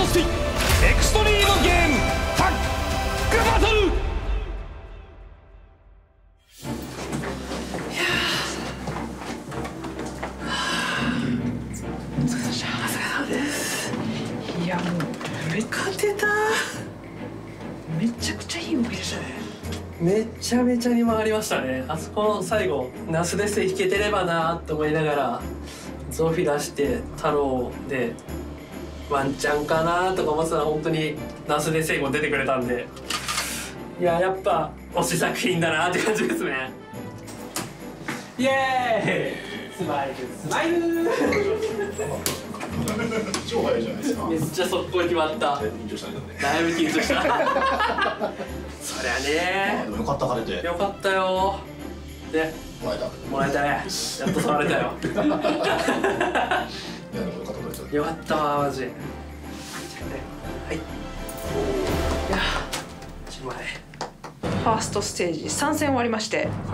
トスピエクストリームゲームタッグバトル。 いやもう勝てた。めちゃくちゃいい動きでしたね。 めちゃめちゃに回りましたね。あそこの最後ナスデス引けてればなと思いながらゾフィ出して太郎でワンチャンかなとか思ってたら本当にナスデスも出てくれたんで、いややっぱ推し作品だなって感じですね。イエーイスマイルスマイル超早いじゃないですか。 めっちゃ速攻決まった。 緊張したんで。 だいぶ緊張したそりゃねでもよかった、晴れて。 よかったよ。でもらえた。 もらえたね。やっと触れたよいやでもよかったです。 よかったわマジ。はい。いや10枚。 ファーストステージ3戦終わりまして、 はい。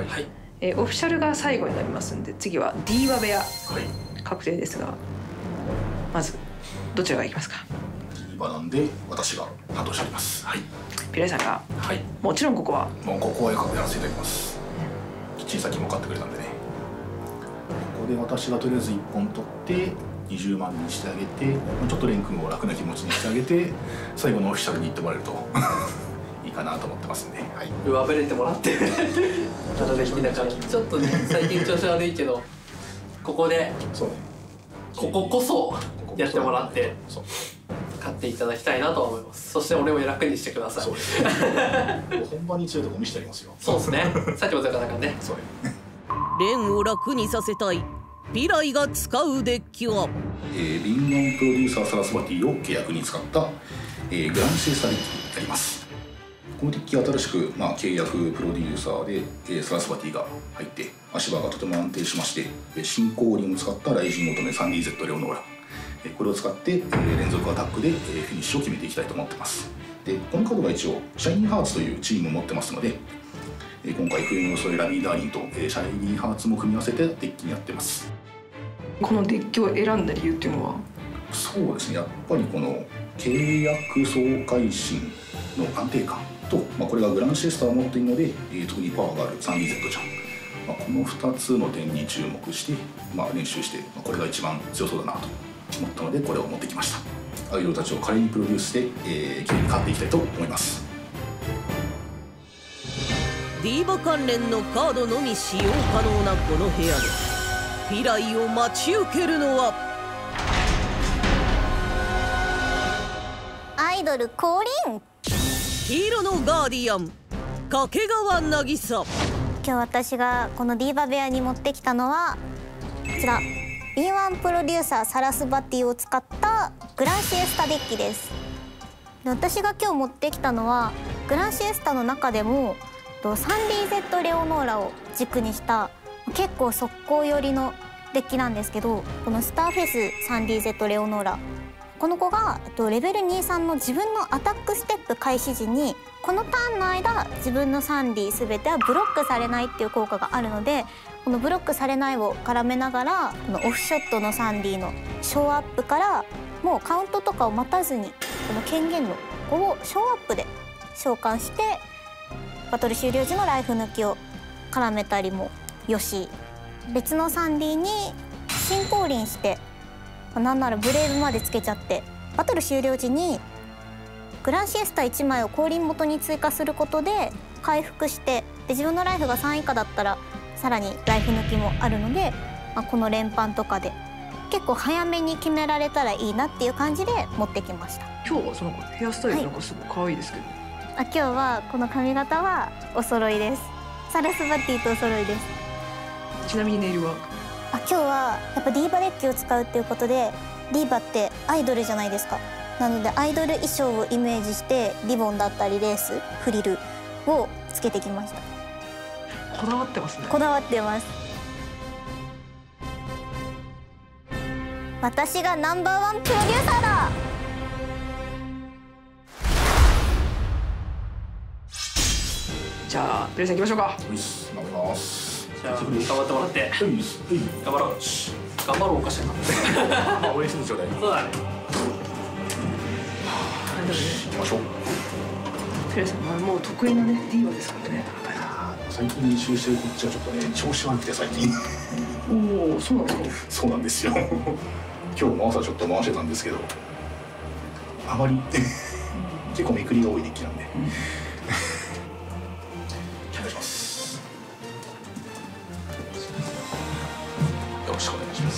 オフィシャルが最後になりますんで、次はディーバ部屋はい。 確定ですが、まずどちらがいきますか？ 今なんで私が担当しております。はい。 ピライさんが、 はい。 もちろんここはもうここはよくやらせていただきます。キッチン先も買ってくれたんでね。ここで私がとりあえず1本取って20万にしてあげて、ちょっとレン君を楽な気持ちにしてあげて、最後のオフィシャルに行ってもらえるといいかなと思ってますんで。はい。 上辺れてもらってただできながらちょっとね最近調子悪いけど、ここでそうね。 こここそやってもらってそう。 買っていただきたいなと思います。そして俺を楽にしてください。 そうですね。本番に強いとこ見せてありますよ。 そうですね。さっきも言ったからね。 そうね。 レンを楽にさせたいピライが使うデッキは敏腕プロデューサーサラスバティを契約に使った、グランシエスタデッキになります。このデッキは新しく、契約プロデューサーで、サラスバティが入って足場がとても安定しまして、新降臨を使ったライジン乙女 3DZ レオノーラ、これを使って、連続アタックで、フィニッシュを決めていきたいと思ってます。でこのカードが一応シャイニーハーツというチームを持ってますので、今回冬の装いラビーダーリンと、シャイニーハーツも組み合わせてデッキにやってます。 このデッキを選んだ理由っていうのは？ そうですね、やっぱりこの契約総会心の安定感と、これがグランシエスターを持っているので、特にパワーがある 3DZ ちゃん、この2つの点に注目して、練習して、これが一番強そうだなと思ったのでこれを持ってきました。アイドルたちを華麗にプロデュースして、綺麗に勝っていきたいと思います。 ディーバ関連のカードのみ使用可能なこの部屋でピライを待ち受けるのはアイドル降臨。 黄色のガーディアン掛川渚。 今日私がこのディーバ部屋に持ってきたのはこちら敏腕プロデューサーサラスバティを使ったグランシエスタデッキです。で私が今日持ってきたのはグランシエスタの中でも3DZ レオノーラを軸にした結構速攻寄りのデッキなんですけど、このスターフェス 3DZ レオノーラ、この子がレベル23の自分のアタックステップ開始時にこのターンの間自分の 3D 全てはブロックされないっていう効果があるので、このブロックされないを絡めながらこのオフショットの 3D のショーアップからもうカウントとかを待たずにこの権限の5をショーアップで召喚してバトル終了時のライフ抜きを絡めたりもよし、別の 3D に新降臨してなんならブレイブまでつけちゃってバトル終了時にグランシエスタ1枚を降臨元に追加することで回復して、で自分のライフが3以下だったらさらにライフ抜きもあるので、この連発とかで結構早めに決められたらいいなっていう感じで持ってきました。 今日はそのヘアスタイルなんかすごい可愛いですけど、 今日はこの髪型はお揃いです。サラスバティとお揃いです。 ちなみにネイルは？ 今日はやっぱディーバデッキを使うっていうことで、ディーバってアイドルじゃないですか。なのでアイドル衣装をイメージしてリボンだったりレース、フリルをつけてきました。 こだわってますね。 こだわってます。私がナンバー1プロデューサーだ。 じゃあピライさん行きましょうか。 頑張ります。 じゃあ頑張ってもらって。頑張ろう。頑張ろうおかしいな。 応援してちょうだい。 そうだね。 でもね、 行きましょう。 ペレさんもう得意なねディーバですからね。 最近練習してるこっちはちょっとね調子悪くて最近。 おお、そうなんですか。 そうなんですよ。今日も朝ちょっと回してたんですけど、あまり結構めくりが多いデッキなんで。お願いします。よろしくお願いします。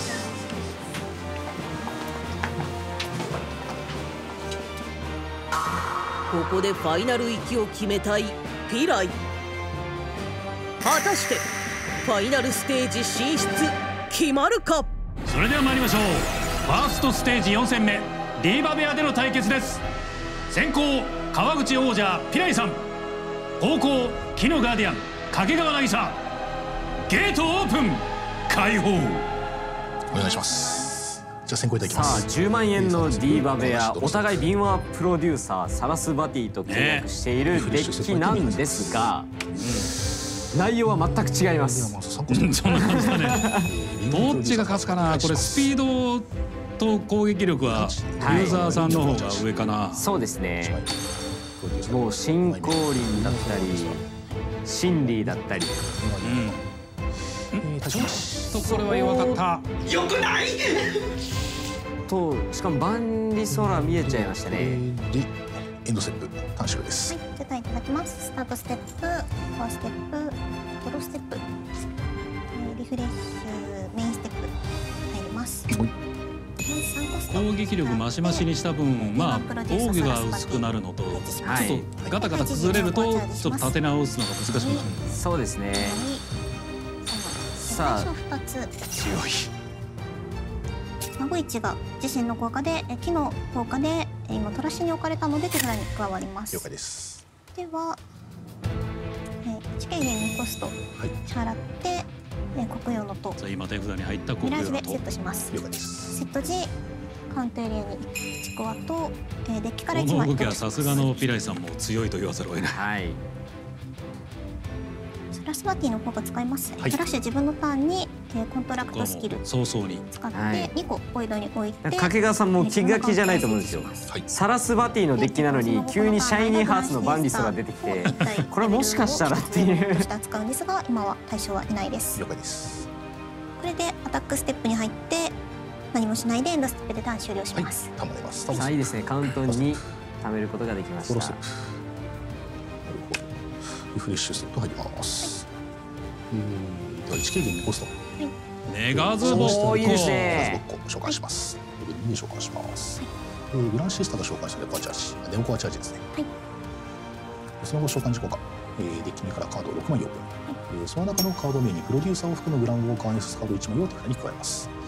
ここでファイナル行きを決めたいピライ。果たしてファイナルステージ進出決まるか。 それでは参りましょう。ファーストステージ4戦目、ディーバ部屋での対決です。先攻川口王者ピライさん、後攻木のガーディアン掛川渚。ゲートオープン、開放。 お願いします。じゃあ先行いただきます。 さあ10万円のディーバ部屋、お互い敏腕プロデューサーサラスバティと契約しているデッキなんですが、内容は全く違います。 そんな感じだね。どっちが勝つかな。これスピードと攻撃力はユーザーさんの方が上かな。 そうですね。もう進行輪だったり心理だったり、 ちょっとこれは弱かった。 よくない。 としかも万里空見えちゃいましたね。 でエンドステップ短縮です。 はい、じゃあいただきます。スタートステップ、フォアステップ、ドローステップ、リフレッシュ、メインステップ入ります。 攻撃力増し増しにした分、まあ防御が薄くなるのと、ちょっとガタガタ崩れるとちょっと立て直すのが難しくなる。 そうですね。さあ 2つ強い。 孫一が自身の効果で木の効果で今トラッシュに置かれたので手札に加わります。 了解です。 では1軽減2コスト支払って黒曜のとさあ今手札に入った黒ミラージ曜のとでセットします。 了解です。 セット時カウントエリアに1コアとデッキからこ 1枚の動きはさすがのピライさんも強いと言わざるを得ない。 はい。 サラスバティの効果使います。 はいトラッシュ自分のターンにコントラクトスキル早々に使ってはい 2個ボイドに置いて掛川さんも気が気じゃないと思うんですよ。 はい。 サラスバティのデッキなのに急にシャイニーハーツのバンリストが出てきて、これもしかしたらっていうとして扱うんですが、今は対象はいないです。 了解です。 これでアタックステップに入って何もしないでエンドステップでターン終了しはい。 ます。 たまります。 さあいいですね。カウントに貯めることができましたフォローステッ。プ。なるほど。リフレッシュステップ入ります。では1軽減2コスト。 ネガズボおーいいですね。 ご紹介します。レベル2で紹介します。グランシスタが紹介したネコアチャージ、ネオコアチャージですね。 はい。 その後召喚時効果、デッキ目からカードを6枚オープン。その中のカード名にプロデューサーを含むグランウォーカーネスカード1枚を手札に加えます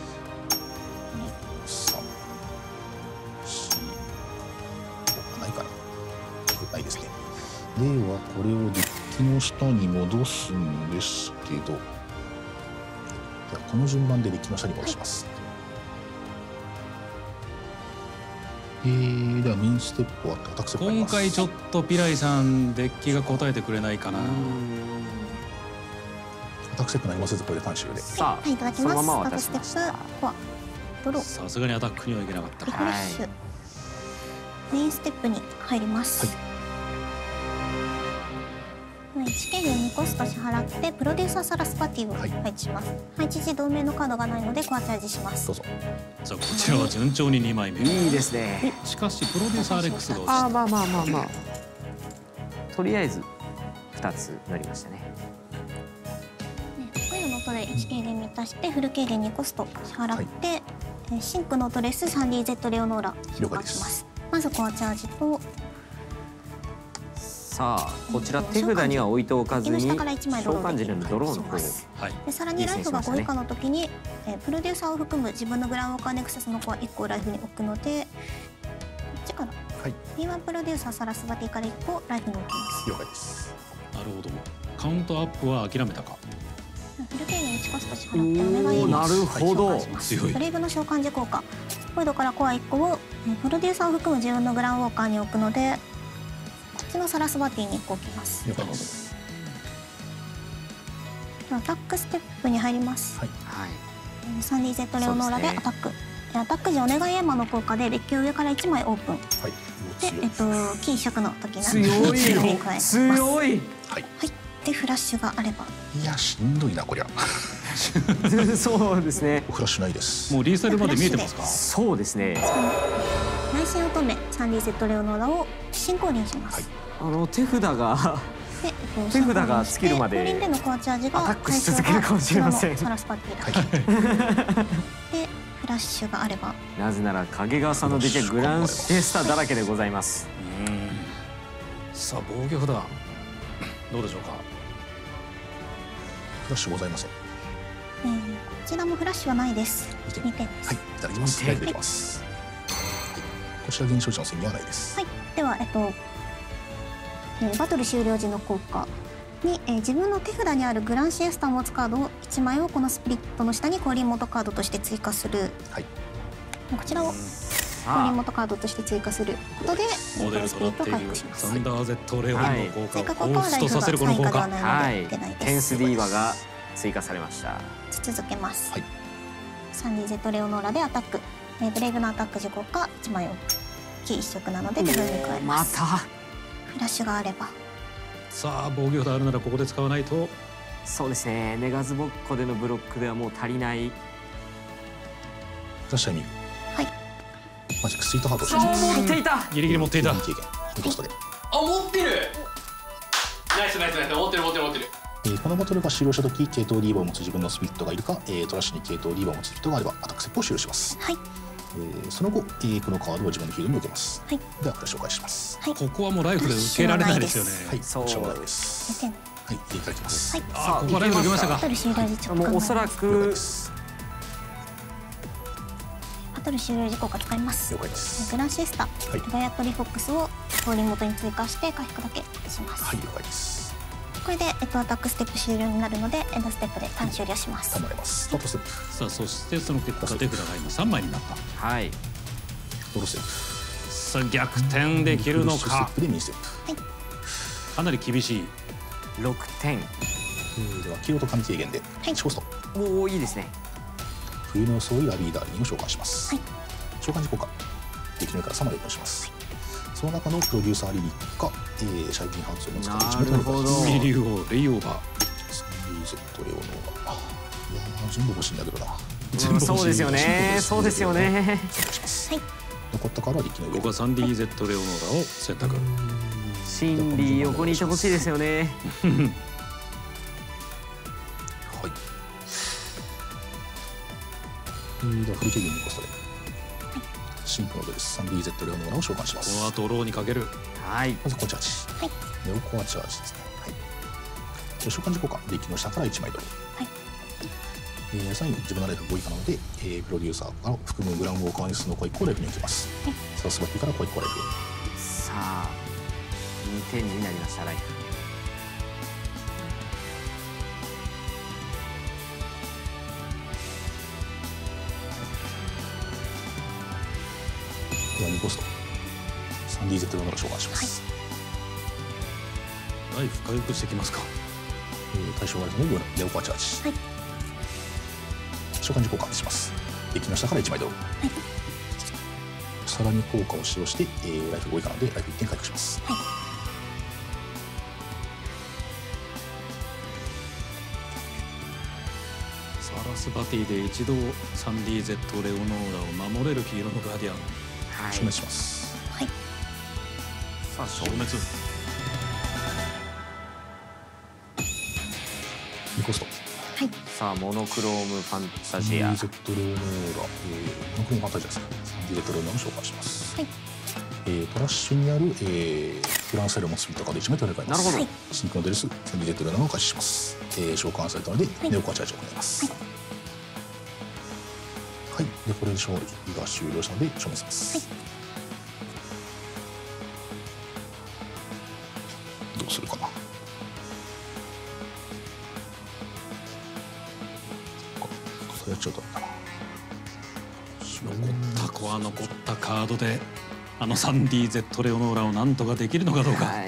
。2、3、4、ないかな。ないですね。ではこれをデッキの下に戻すんですけど。ではこの順番でデッキの下に戻します。ではメインステップ終わってアタックステップ入ります。 今回ちょっとピライさんデッキが答えてくれないかな。 アタックステップ何もせずこれで単終で。 さはい、いただあきます。 そのまま渡スタートステしました。 ップ、コア、ドロー、 さすがにアタックにはいけなかったリか。 フレッシュ、メインステップに入ります。1軽減2コスト支払ってプロデューサーサラスパティを配置します。配置時同盟のカードがないのでコアチャージします。 どうぞ。 さあこちらは順調に2枚目。 いいですね。 しかしプロデューサーレックスが落ちた。 ああまあまあまあまあ。とりあえず2つ乗りましたね。 黒曜の音で1軽減満たしてフル軽減2コスト支払って、シンクのドレス 3DZ レオノーラ召喚します。まずコアチャージとさあこちら手札には置いておかずに召喚時のドローの方をはい。 でさらにライフが5以下の時に、プロデューサーを含む自分のグランウォーカーネクサスのコア1個をライフに置くのでこっちから、 はい。 B1 プロデューサーサラスバティから1個ライフに置きます。 了解です。 なるほど。カウントアップは諦めたか。 フル軽減1コスト支払ってお願いします。 なるほど強いブレイブの召喚時効果ボイドからコア1個をプロデューサーを含む自分のグランウォーカーに置くのでこっちのサラスバティに1個置きます。 了解です。 アタックステップに入ります。 はい。 はい 3DZ レオノーラでアタック、アタック時お願いエマの効果でデッキを上から1枚オープン。 はい。 でキー100の時な強いこちらに加えます。 強い。 はい。 はいでフラッシュがあればいやしんどいなこりゃ。 そうですね。 フラッシュないです。 もうリーサルまで見えてますか？ そうですね。 内心乙女サンディゼットレオノーラを進行輪します。 手札がで手札が尽きるまで降臨でのコアチャージがアタックし続けるかもしれません。 サラスパティだけでフラッシュがあればなぜなら影川さんのデッキはグランシエスタだらけでございます。 さあ防御札どうでしょうか？ フラッシュございません。 こちらもフラッシュはないです。2点です。 はい、いただきます。ライフできます。はい、こちら減少値の線にはないです。 はい、ではバトル終了時の効果に、自分の手札にあるグランシエスタ持つカードを1枚をこのスプリットの下に降臨元カードとして追加する。はい。こちらを降臨元カードとして追加することでモデルスプリットをとなっている回復します。 サンダー Z レオンの効果追加効を果はライフが放出とさせるこの効果。 はい。テンスディーバが追加されました。 続けます。 はい。 サンディゼットレオノーラでアタック。ブレイブのアタック時効果1枚をキー1色なので手札に加えます。 またフラッシュがあれば。 さあ防御札あるならここで使わないと。 そうですね。ネガズボッコでのブロックではもう足りない。 確かに。 はい。 マジックスイートハートをしてます。 持っていた。 ギリギリ持っていた。 経験コストで。 あ持ってる。ナイスナイスナイス持ってる持ってる持ってる。 このバトルが終了した時、系統リーバーを持つ自分のスピリットがいるか、トラッシュに系統リーバーを持つスピリットがあればアタックステップを終了します。 はい。 その後、このカードを自分のフィールドに受けます。 はい。 ではこれ紹介します。 はい。 ここはもうライフで受けられないですよね。 はい。 そうしょうがないです。はい、いただきます。 はい。 あここはライフで受けましたか？ バトル終了時ちょっともうおそら了解くです。 バトル終了時効果使います了。解です。 グランシエスタ、 いガイアトリフォックスを降臨元に追加して回復だけします。 はい、了解です。 これでアタックステップ終了になるのでエンドステップでターン終了します。 頼まれます。トップステップ。 さあそしてその結果手札が今3枚になった。 はい。 ドローステップ。 さあ逆転できるのステッか。 プでミニステップ。 かなり厳しい。 6点。 では黄色と紙軽減で1コスト。 おおいいですね。 冬の装いラビーダーリンを召喚します。 はい。 召喚時効果。デッキの上から3枚オープンします。その中のプロデューサーリリックか、シャイニーハーツを持つかなるほど。 ミリュウをレイオーバー。 サンディゼットレオノーラ。いやー全部欲しいんだけどな。 そうですよね。そうですよね。 はい。 残ったカードはデッキの上。 ここはサンディ Z レオノーラを選択。 シンディ横にいてほしいですよね。 はい。ではフリーケーキ2コストで。シンクのドレスサンディ Z レオノーラを召喚します。 この後ローにかける。 はい。 まずコアチャージ。 はい。 ネオコアチャージですね。はい。召喚時効果デッキの下から1枚ドロー。 はい。 最後自分のライフ5以下なので、プロデューサーから含むグランウォーカーニスのコイコをライフに行きます。サラスバティからコイコライフ。 さあ2点になりましたライフ。 では2コスト。サンディ Z レオノーラ召喚します。 ライフ回復してきますか。 対象ライフのネオコアチャージ。 はい。 召喚時効果します。デッキの下から1枚ドロー。はい。さらに効果を使用して、ライフ5以下なのでライフ1点回復します。 はい。 サラスバティで一度サンディ Z レオノーラを守れる黄色のガーディアン。 はい。 消滅します。 はい。 さあ消滅。 2コスト。 はい。 さあモノクロームファンタジア。 サンディ Z レオノーラ、モノクロームファンタジアですね。サンディ Z レオノーラを召喚します。 はい。 トラッシュにある、フランスサイルを持つスピリットカード1枚取り替えます。 なるほど。 シンクのドレスサンディ Z レオノーラを開始します。召喚されたので、ネオコアチャージを行います。はい。でこれで勝利が終了したので消滅します。どうするかな。それやっちゃうとだな。 残ったカードでサンディ Z レオノーラをなんとかできるのかどうか。 はい。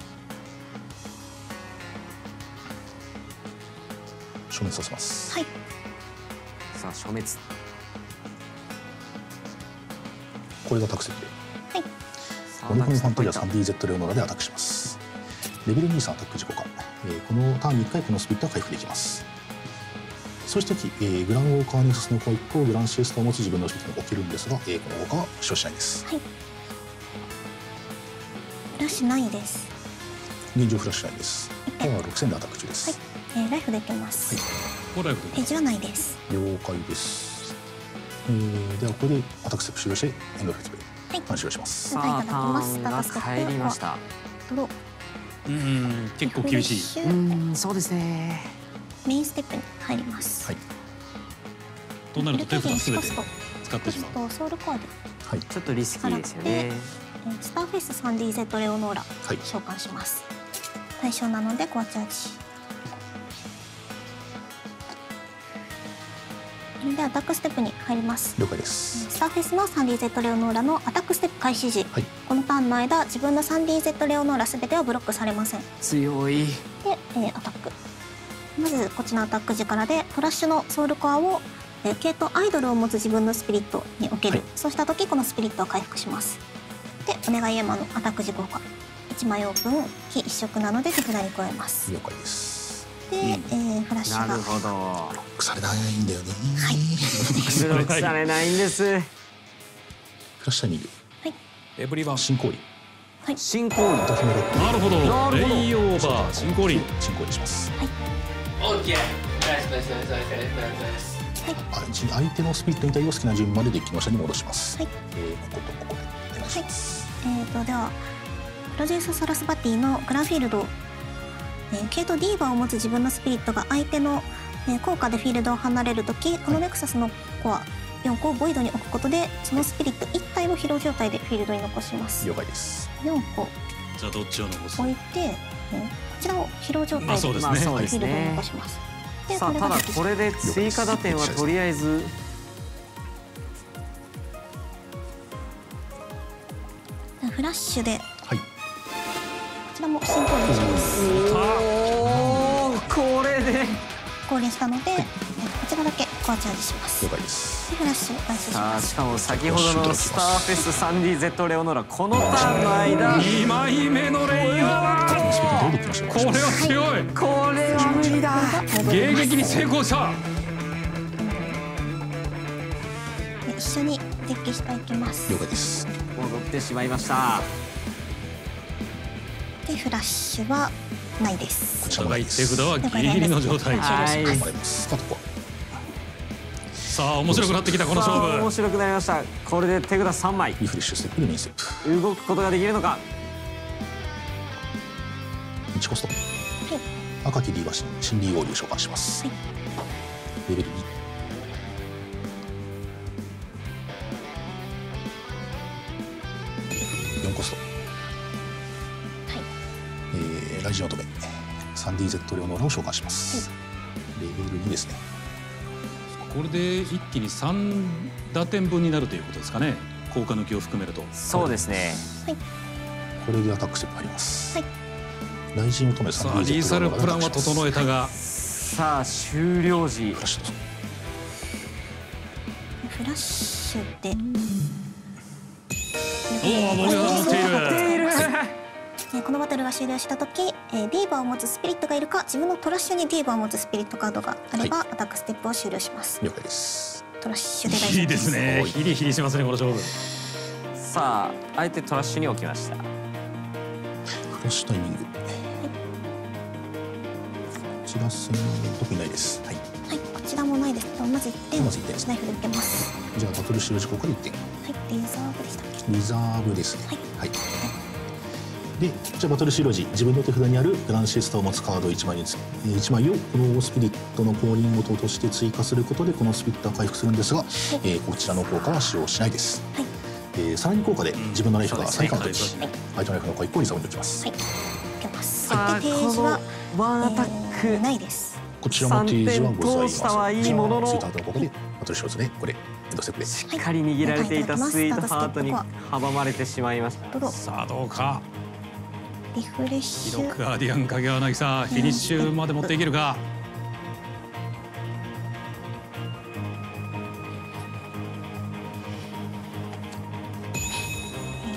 消滅させます。 はい。 さあ消滅。 これがタクセルで。 はい。 このファントリア 3DZ レオノーラでアタックします。レベル23アタック時効果、このターンに1回このスピリットは回復できます。そうした時、グランオーカーネススの効果1個グランシエスタを持つ自分のスピリットに置けるんですが、この効果は使用しないです。 はい。フラッシュないです。 現状フラッシュないです。パワー6000でアタック中です。 はい。ライフできます。 はい。ライフページはないです。 了解です。ではここでアタックステップ終了してエンドフェスで完了します。 さあターンが帰りました。 結構厳しい。 そうですね。 メインステップに入ります。 はい。 となると手札すべて使ってしまう。 ソウルコアで。 はい。 ちょっとリスキーですよね。 スターフェイス 3DZ レオノーラ召喚します。対象なのでコアチャージ。これでアタックステップに入ります。 了解です。 スターフェイスの 3DZ レオノーラのアタックステップ開始時、このターンの間自分の 3DZ レオノーラすべてはブロックされません。 強い。 で、アタック。まずこっちのアタック時からでトラッシュのソウルコアを系統アイドルを持つ自分のスピリットに置ける、そうした時このスピリットは回復します。でお願いエマのアタック時効果1枚オープン火1色なので手札に加えます。 了解です。 で、フラッシュがなるほど。 ブロックされないんだよね。 はい。 ブロックされないんです。 フラッシュタイミング。 はい。 エブリワン進行位。 はい。 進行位。 なるほど。レイオーバー進行位。 進行位します。 はい。 オッケー。ナイスナイスナイスナイスナイスナイス。 相手のスピリットに対応好きな順番でデッキの下に戻します。 はい。 こことここでお願いします。 ではプロデュースサラスバティのグランフィールド、系統ディーバーを持つ自分のスピリットが相手の、効果でフィールドを離れるとき、このネクサスのコア4個をボイドに置くことでそのスピリット1体を疲労状態でフィールドに残します。 了解です。 4個じゃあどっちを残す？ 置いて、こちらを疲労状態でフィールドに残します。 さあただこれで追加打点はとりあえずフラッシュで、 はい、 こちらも進行にします。 これで降臨したので、こちらだけコアチャージします。 了解です。 でフラッシュ回収します。 しかも先ほどのスターフェス 3DZ レオノーラこのターンの間 2枚目のレイオーバー。これは強い。 これは無理だ。 迎撃に成功した。 一緒にデッキ下行きます。 了解です。 戻ってしまいました。 でフラッシュはないです。 こちらもないです。 手札はギリギリの状態。 はい。 さあ面白くなってきたこの勝負。 面白くなりました。これで手札3枚。 リフレッシュステップでメインステップ。 動くことができるのか。 1コスト。赤きリーバー新リーゴールを召喚します。レベル2。4コスト。ライジン乙女 3DZ レオノーラを召喚します。レベル2ですね。 これで一気に3打点分になるということですかね。効果抜きを含めると。 そうですね。 これでアタックステップ入ります。ライジン乙女 3DZ さあリーサルプランは整えたが、 さあ終了時フラッシュでおお防御が持っている。 このバトルが終了した時、ディーバーを持つスピリットがいるか自分のトラッシュにディーバーを持つスピリットカードがあれば、アタックステップを終了します。 了解です。 トラッシュで大丈夫です。 いいですね。ヒリヒリしますねこの勝負。 さああえてトラッシュに置きました。 フラッシュタイミング。こちら戦特にないです。はい。 はい、こちらもないです。まず1点。 まず1点です。 ナイフで受けます。 じゃあバトル終了時効果で1点。 はい、リザーブでしたっけ。 リザーブですね。 はい。 で、じゃあバトル終了時、自分の手札にあるグランシエスタを持つカード1枚に1枚をこのスピリットの降臨元として追加することでこのスピリットは回復するんですが、こちらの効果は使用しないです。さらに効果で自分のライフが再カウントし、相手のライフの効果1個に差を抜きます。 はい。受けます。 さあページはワンアタックないです。 こちらもページはございます。 通したはいいものの、 スイートハートの効果でバトル終了ですね。これエンドステップです。 しっかり握られていたスイートハートに阻まれてしまいました。 さあどうか。 リフレッシュ。 記録ガーディアン影山渚フィニッシュまで持っていけるか。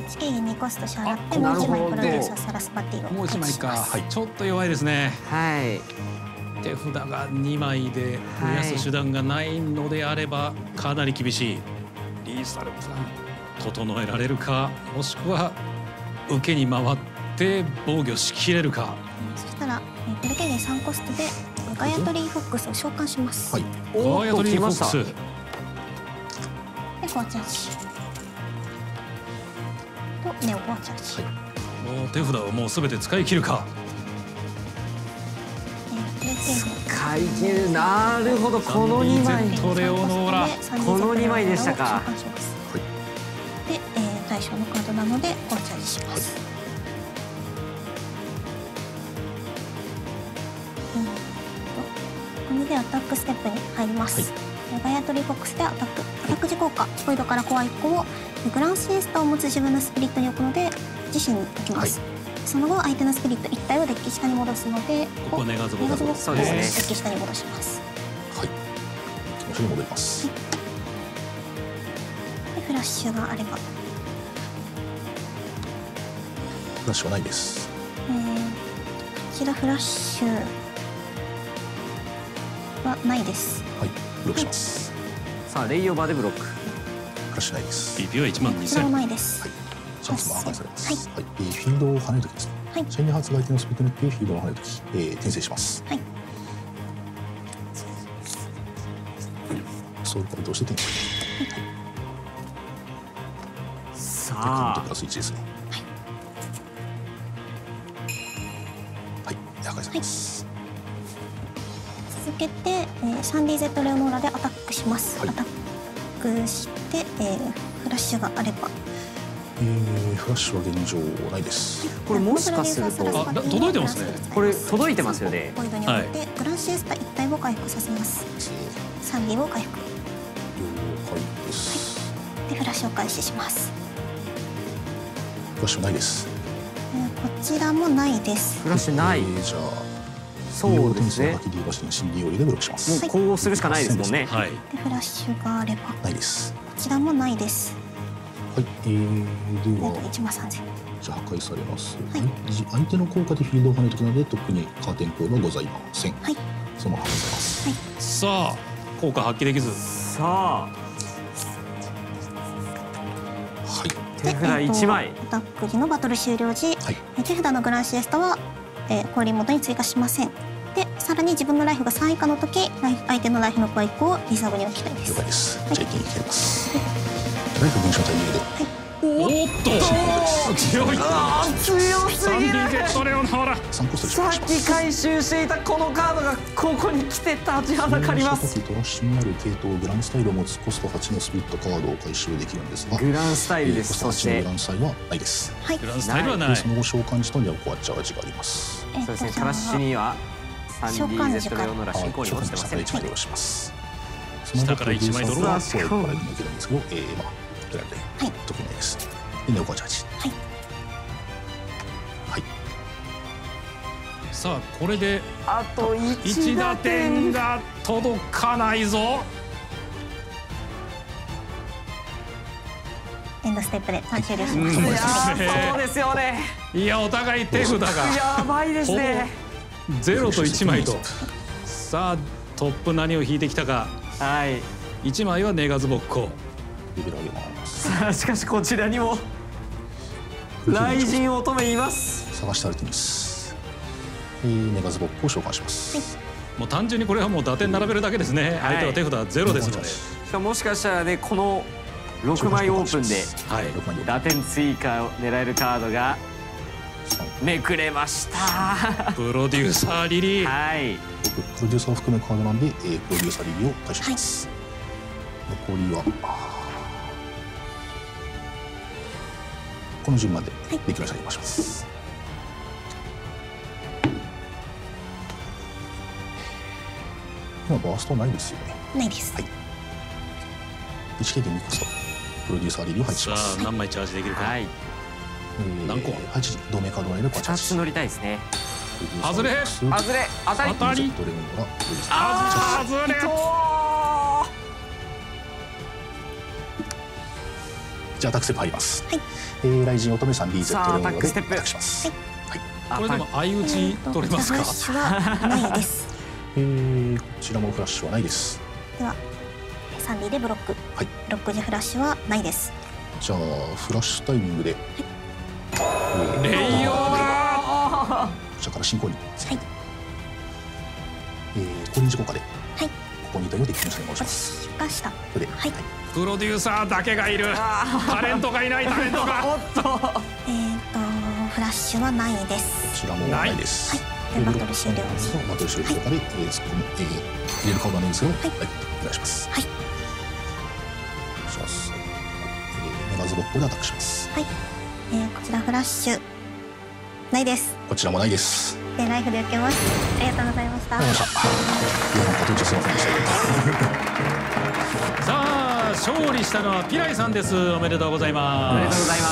1経験2コスト支払ってもう1枚プロデューサーサラスバティをもう1枚か、 はい、 ちょっと弱いですね。 はい。 手札が2枚で増やす手段がないのであればかなり厳しい。リーサルプラン整えられるか、もしくは受けに回って防御しきれるか。 そしたらプレ経験3コストでガイアトリーフォックスを召喚します。 はい。 ガイアトリーフォックス。 でコアチャージとネオコアチャージ。 もう手札をもうすべて使い切るか。 使い切る。なるほど、この2枚。 レオノーラ。 この2枚でしたか。 で、対象のカードなのでコアチャージします。これでアタックステップに入ります。ガイアトリーフォックスでアタック時効果、ボイドからコア1個をグランシエスタを持つ自分のスピリットに置くので自身に置きます。その後相手のスピリット1体をデッキ下に戻すので、 ここネガズボックスをデッキ下に戻します。 はい。場所に戻ります。 でフラッシュがあれば。 フラッシュはないです。 こちらフラッシュはないです。 はい。ブロックします。 さあレイオーバーでブロック。 フラッシュないです。 BP は12000。 ないです。 はい。チャンスも破壊されます。 はい。 フィールドを跳ねるときですね。 はい。 シャイニーハーツが相手のスピードによってフィールドを跳ねるとき、転生します。 はい。 ソウルカードをして転生。 さあ。 プラス1ですね。はい。破壊されます。 続けて、3DZ レオノーラでアタックします。アタックして、フラッシュがあれば。 フラッシュは現状ないです。 これもしかすると届いてますね。 これ届いてますよね。 ボイドに置いてグランシエスタ1体を回復させます。3D を回復。 了解です。 でフラッシュを開始します。 フラッシュないです。 こちらもないです。 フラッシュない。 じゃあそうですね。 もうこうするしかないですもんね。 はい。 でフラッシュがあれば。 ないです。 こちらもないです。 はい。では 1万3000。 じゃあ破壊されます。はい。相手の効果でフィールドを跳ねるときなので特にカーテンコールはございません。 はい。 そのまま破壊されます。 はい。 さあ効果発揮できず。 さあ。 はい。 手札1枚。 アタック時のバトル終了時、手札のグランシエスタはコイリン元に追加しません。で、さらに自分のライフが3以下の時、相手のライフのコア1個をリザーブに置きたいです。 了解です。じゃあ一気に切ります。ライフ減少タイミングで。 おっと強い。 強すぎる。 3DZ レオノーラ。 さっき回収していたこのカードがここに来て立ちはだかります。 トラッシュにある系統グランスタイルを持つコスト8のスピリットカードを回収できるんですが、 グランスタイルです。そしてグランスタイルはないです。 グランスタイルはない。 その後召喚時とにはコアチャージがあります。 そうですね。トラッシュには 3DZ レオノーラ進行に落ちてません。 1枚します。 下から1枚ドロー。 まあ取られて特にないです。ネオコアチャージ。はい。 さあこれであと1 打点が届かないぞ。 エンドステップで終了します。 いやそうですよね。 いやお互い手札がやばいですね。 0と1枚と。さあトップ何を引いてきたか。 はい。 1枚はネガズボッコ。 レベル上げます。 さあしかしこちらにも雷神乙女います。 探してあるテニス。ネガズボックを召喚します。 もう単純にこれはもう打点並べるだけですね。相手は手札0ですので。 しかももしかしたらねこの6枚オープンで打点追加を狙えるカードがめくれました。 プロデューサーリリー。 はい。 プロデューサーを含むカードなんで、プロデューサーリリーを回収します。残りはこの順番でできるようにします。今バーストないですよね。 ないです。 はい。1経験2コストプロデューサーリリーを配置します。 さあ何枚チャージできるか。はい。何個？ 配置同盟カード内で 2つ乗りたいですね。 外れ当たり外れじゃあアタックステップ入ります。 はい。 雷神乙女さん DZ さあアタックステップでアタックします。はい。 これでも相打ち取れますか。 フラッシュはないです。 こちらもフラッシュはないです。 ではサンディでブロック。 はい。 ブロック時フラッシュはないです。 じゃあフラッシュタイミングで。 レイヨー。 こちらから進行に。 はい。 コリンジ効果で。 はい。 ここにいたようで気持ちに戻します。 しました。 これで。 はい。 プロデューサーだけがいる。タレントがいないタレントが。 おっとフラッシュはないです。 こちらもないです。 はい。でバトル終了。 バトル終了とかで入れるカードの人数をお願いします。 はい。 じゃあメガズボットでアタックします。 はい。こちらフラッシュないです。 こちらもないです。 でライフで受けます。ありがとうございました。 いやなんか途中すいませんでした。 さあ勝利したのはピライさんです。おめでとうございます。 おめでとうございます。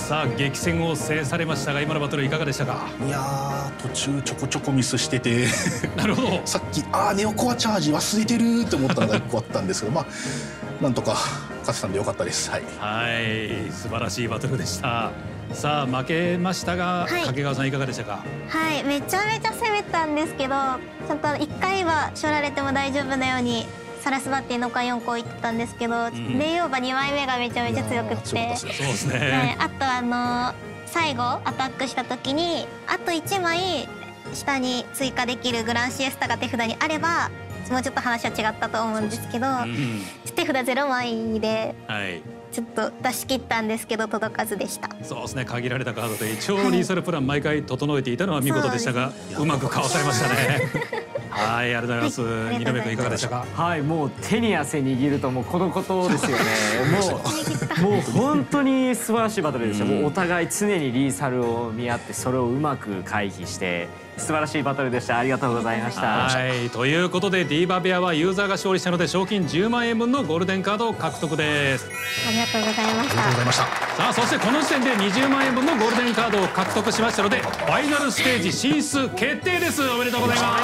さあ激戦を制されましたが今のバトルいかがでしたか。 いやー途中ちょこちょこミスしててなるほど。 さっきネオコアチャージ忘れてるって思ったのが1個あったんですけどまあなんとか勝てたんでよかったです。はい。 はい素晴らしいバトルでした。さあ負けましたが、 はい掛川さんいかがでしたか。 はいめちゃめちゃ攻めたんですけどちょっと1回はしょられても大丈夫なようにサラスバッティの回4個いってたんですけど、レイオーバー2枚目がめちゃめちゃ強くってそうですね、 はい、あと最後アタックした時にあと1枚下に追加できるグランシエスタが手札にあればもうちょっと話は違ったと思うんですけど、手札0枚でちょっと出し切ったんですけど届かずでした。 そうですね限られたカードで一応リーサルプラン毎回整えていたのは見事でしたが、うまくかわされましたね。はいありがとうございます。二度目君いかがでしたか。 はいもう手に汗握るともうこのことですよね。もう本当に素晴らしいバトルでした。もうお互い常にリーサルを見合ってそれをうまく回避して素晴らしいバトルでした。ありがとうございました。 はいということでディーバベアはユーザーが勝利したので賞金10万円分のゴールデンカードを獲得です。 ありがとうございましありがとうございました。 さあそしてこの時点で20万円分のゴールデンカードを獲得しましたのでファイナルステージ進出決定です。おめでとうございます。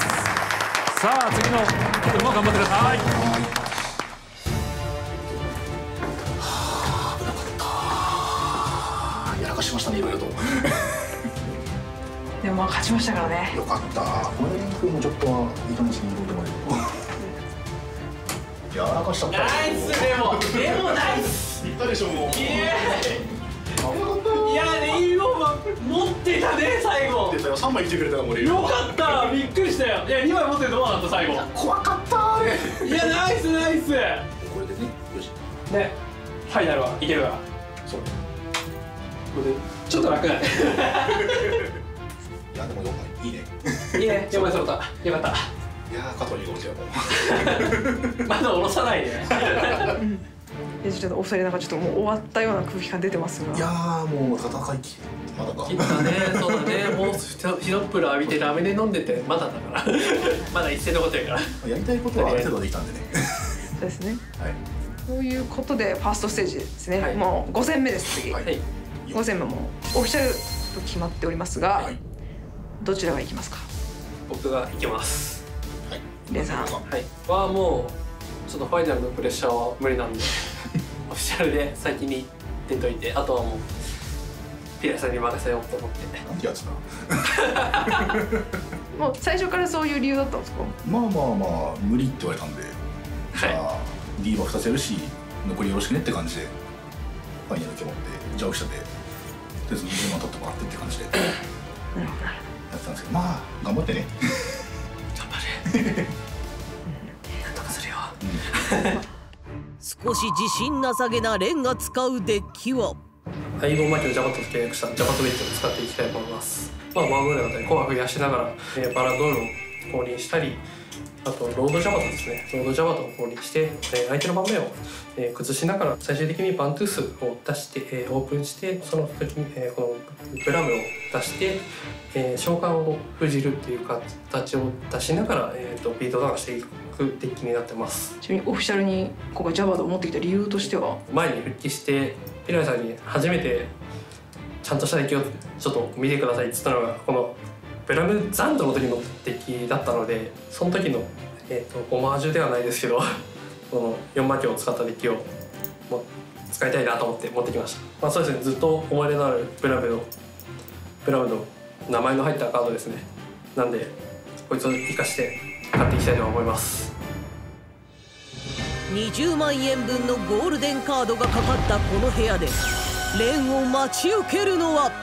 さあ次のバトルも頑張ってください。 やらかしましたねいろいろと。 でもまあ勝ちましたからね。 よかった。これ君もちょっといい感じにいろいろとやらかしちゃった。 ナイスでもナイス。 言ったでしょもう。 いやレイオーバー持ってたね最後。 出たよ3枚来てくれたらもうよかったびっくりしたよ。いや2枚持ってどうなった最後。 怖かったあれ。 いやナイスナイス。 これでねよし。 ねファイナルはいけるから。 そう。 これでちょっと楽だね。 いやでも4枚いいね。 いいね4枚揃ったよかった。 いやー加藤にごちゃもう。 まだ下ろさないで。 ちょっとお二人なんかちょっともう終わったような空気感出てますが。 いやーもう戦いきまだか。 切ったねそうだねもうひどっぷら浴びてラムネ飲んでてまだだからまだ一斉のことやから。 やりたいことはある程度できたんでね。 そうですね。 はい。 ということでファーストステージですね。 はい、 もう5戦目です次。 はい 5戦目もオフィシャルと決まっておりますが、 はい、どちらが行きますか。 僕が行きます。 はい。 レンさん。 はい。はもうちょっとファイナルのプレッシャーは無理なんでオフィシャルで先に出といてあとはもうピラさんに任せようと思って。 なんてやつだ。 もう最初からそういう理由だったんですか。 まあ無理って言われたんで、じゃあ D は2つやるし残りよろしくねって感じでファイナル決まってじゃあオフィシャルでとりあえず20万取ってもらってって感じでやってたんですけどまあ頑張ってね。 頑張れ。なんとかするよ。 少し自信なさげなレンが使うデッキは相棒マキのジャバットと契約したジャバットベッジを使っていきたいと思います。まあワングレードでコア増やしながら、バラドールを降臨したりあとロードジャバトですねロードジャバトを降臨して、相手の盤面を、崩しながら最終的にバントゥースを出して、オープンしてその時に、このブラムを出して、召喚を封じるっていう形を出しながら、ビートダウンしていくデッキになってます。 ちなみにオフィシャルに今回ジャバトを持ってきた理由としては前に復帰してピライさんに初めてちゃんとしたデッキをちょっと見てくださいって言ったのがこのブラムザンドの時のデッキだったのでその時の、オマージュではないですけどこの4魔鏡を使ったデッキをもう使いたいなと思って持ってきました。まあそうですね、ずっと思い入れのあるブラムの名前の入ったカードですね。なんでこいつを生かして買っていきたいと思います。 20万円分のゴールデンカードがかかったこの部屋でレンを待ち受けるのは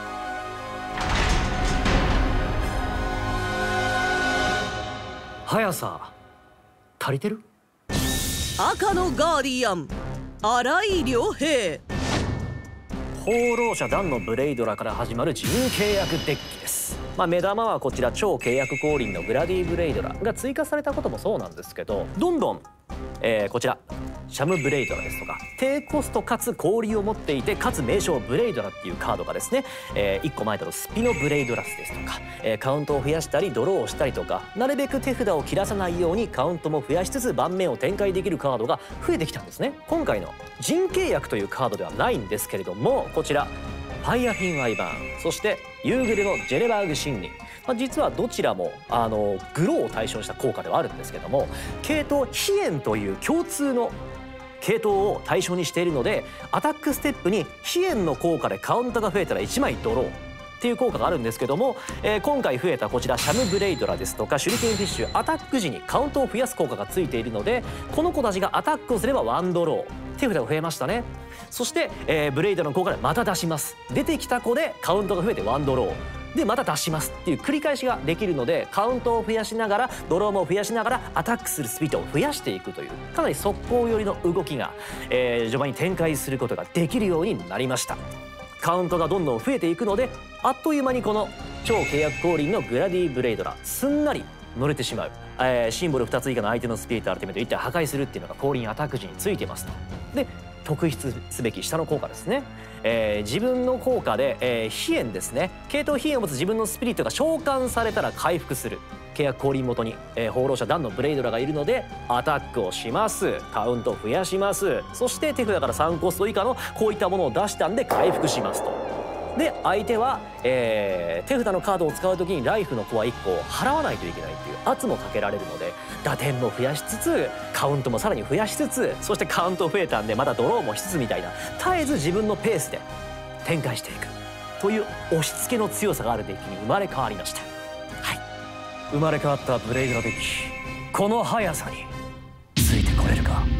速さ足りてる？ 赤のガーディアン新井良平。 放浪者ダンのブレイドラから始まる自由契約デッキです。目玉はこちら超契約降臨のグラディブレイドラが追加されたこともそうなんですけど、どんどん、こちらシャムブレイドラですとか低コストかつ氷を持っていてかつ名称ブレイドラっていうカードがですね、1個前だとスピノブレイドラスですとか、カウントを増やしたりドローをしたりとか、なるべく手札を切らさないようにカウントも増やしつつ盤面を展開できるカードが増えてきたんですね。今回の人契約というカードではないんですけれども、こちらファイアフィン・アイバーン、そして夕暮れのジェレバーグ森林、実はどちらもグローを対象にした効果ではあるんですけども、系統飛燕という共通の系統を対象にしているので、アタックステップに飛燕の効果でカウントが増えたら1枚ドローっていう効果があるんですけども、今回増えたこちらシャムブレイドラですとかシュリケンフィッシュ、アタック時にカウントを増やす効果がついているので、この子たちがアタックをすれば1ドロー、手札が増えましたね。そして、ブレイドの効果でまた出します。出てきた子でカウントが増えて1ドローでまた出しますっていう繰り返しができるので、カウントを増やしながらドローも増やしながらアタックするスピードを増やしていくというかなり速攻寄りの動きが、序盤に展開することができるようになりました。カウントがどんどん増えていくので、あっという間にこの超契約降臨のグラディブレイドラすんなり乗れてしまう、シンボル2つ以下の相手のスピリットアルティメット1体破壊するっていうのが降臨アタック時についてますと。で特筆すべき下の効果ですね、自分の効果で、飛燕ですね、系統飛燕を持つ自分のスピリットが召喚されたら回復する契約降臨元に、放浪者ダンのブレイドラがいるのでアタックをします、カウントを増やします、そして手札から3コスト以下のこういったものを出したんで回復しますと。で相手は、手札のカードを使う時にライフのコア1個を払わないといけないっていう圧もかけられるので、打点も増やしつつカウントもさらに増やしつつ、そしてカウント増えたんでまたドローもしつつみたいな、絶えず自分のペースで展開していくという押し付けの強さがあるデッキに生まれ変わりました。はい、生まれ変わったブレイドラデッキ、この速さについてこれるか。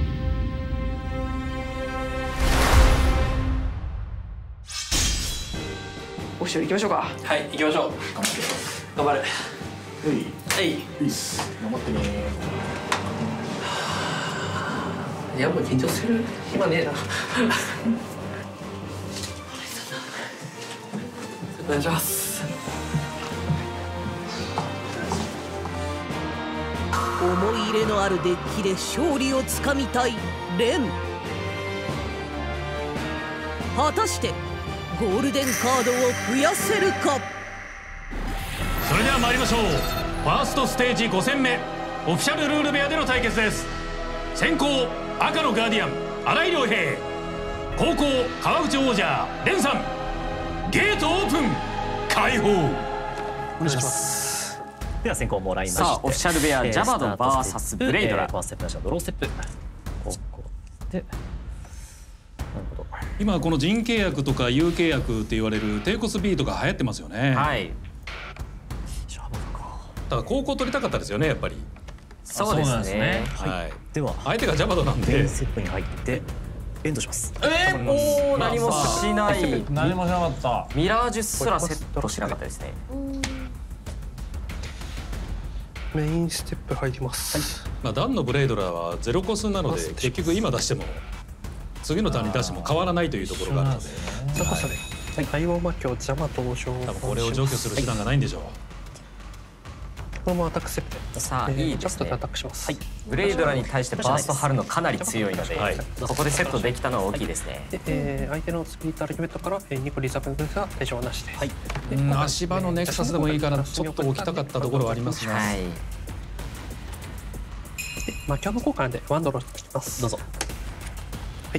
オフィシャル行きましょうか。 はい、行きましょう。頑張る。 はいいいっす、頑張ってね。 いやもう緊張する暇ねえな。お願いします。 思い入れのあるデッキで勝利をつかみたいレン。果たしてゴールデンカードを増やせるか。 それでは参りましょう。ファーストステージ5戦目、オフィシャルルール部屋での対決です。先攻赤のガーディアン新井良平、後攻川口王者レンさん。ゲートオープン開放。 お願いします。 では先行もらいまして、 さあオフィシャル部屋ジャバド VS ブレイドラ、 コンセプトなしのドローステップ、ここでなるほど。 今この人契約とか有契約って言われる低コスビートが流行ってますよね。 はい、 だから高校取りたかったですよね、やっぱり。 そうですね。 はい。 では相手がジャバドなんで。 セットに入ってエンドします。 おお、何もしない。 何もしなかった。 ミラージュすらセットしなかったですね。 メインステップ入ります。 まあダンのブレイドラーはゼロコスなので結局今出しても次のターンに出しても変わらないというところがあるので。 そこそれ。対応魔境邪魔登場。 多分これを除去する手段がないんでしょう。 これもアタックステップ。 さあいいですね。 ジャストでアタックします。 ブレイドラに対してバースト張るのかなり強いので、ここでセットできたのは大きいですね。 で、相手のスピリットアルティメットから2個リザーブ分が対象なしで。 足場のネクサスでもいいからちょっと置きたかったところはありますが。 はい。 魔境の効果なんでワンドローしてきます。 どうぞ。 はい。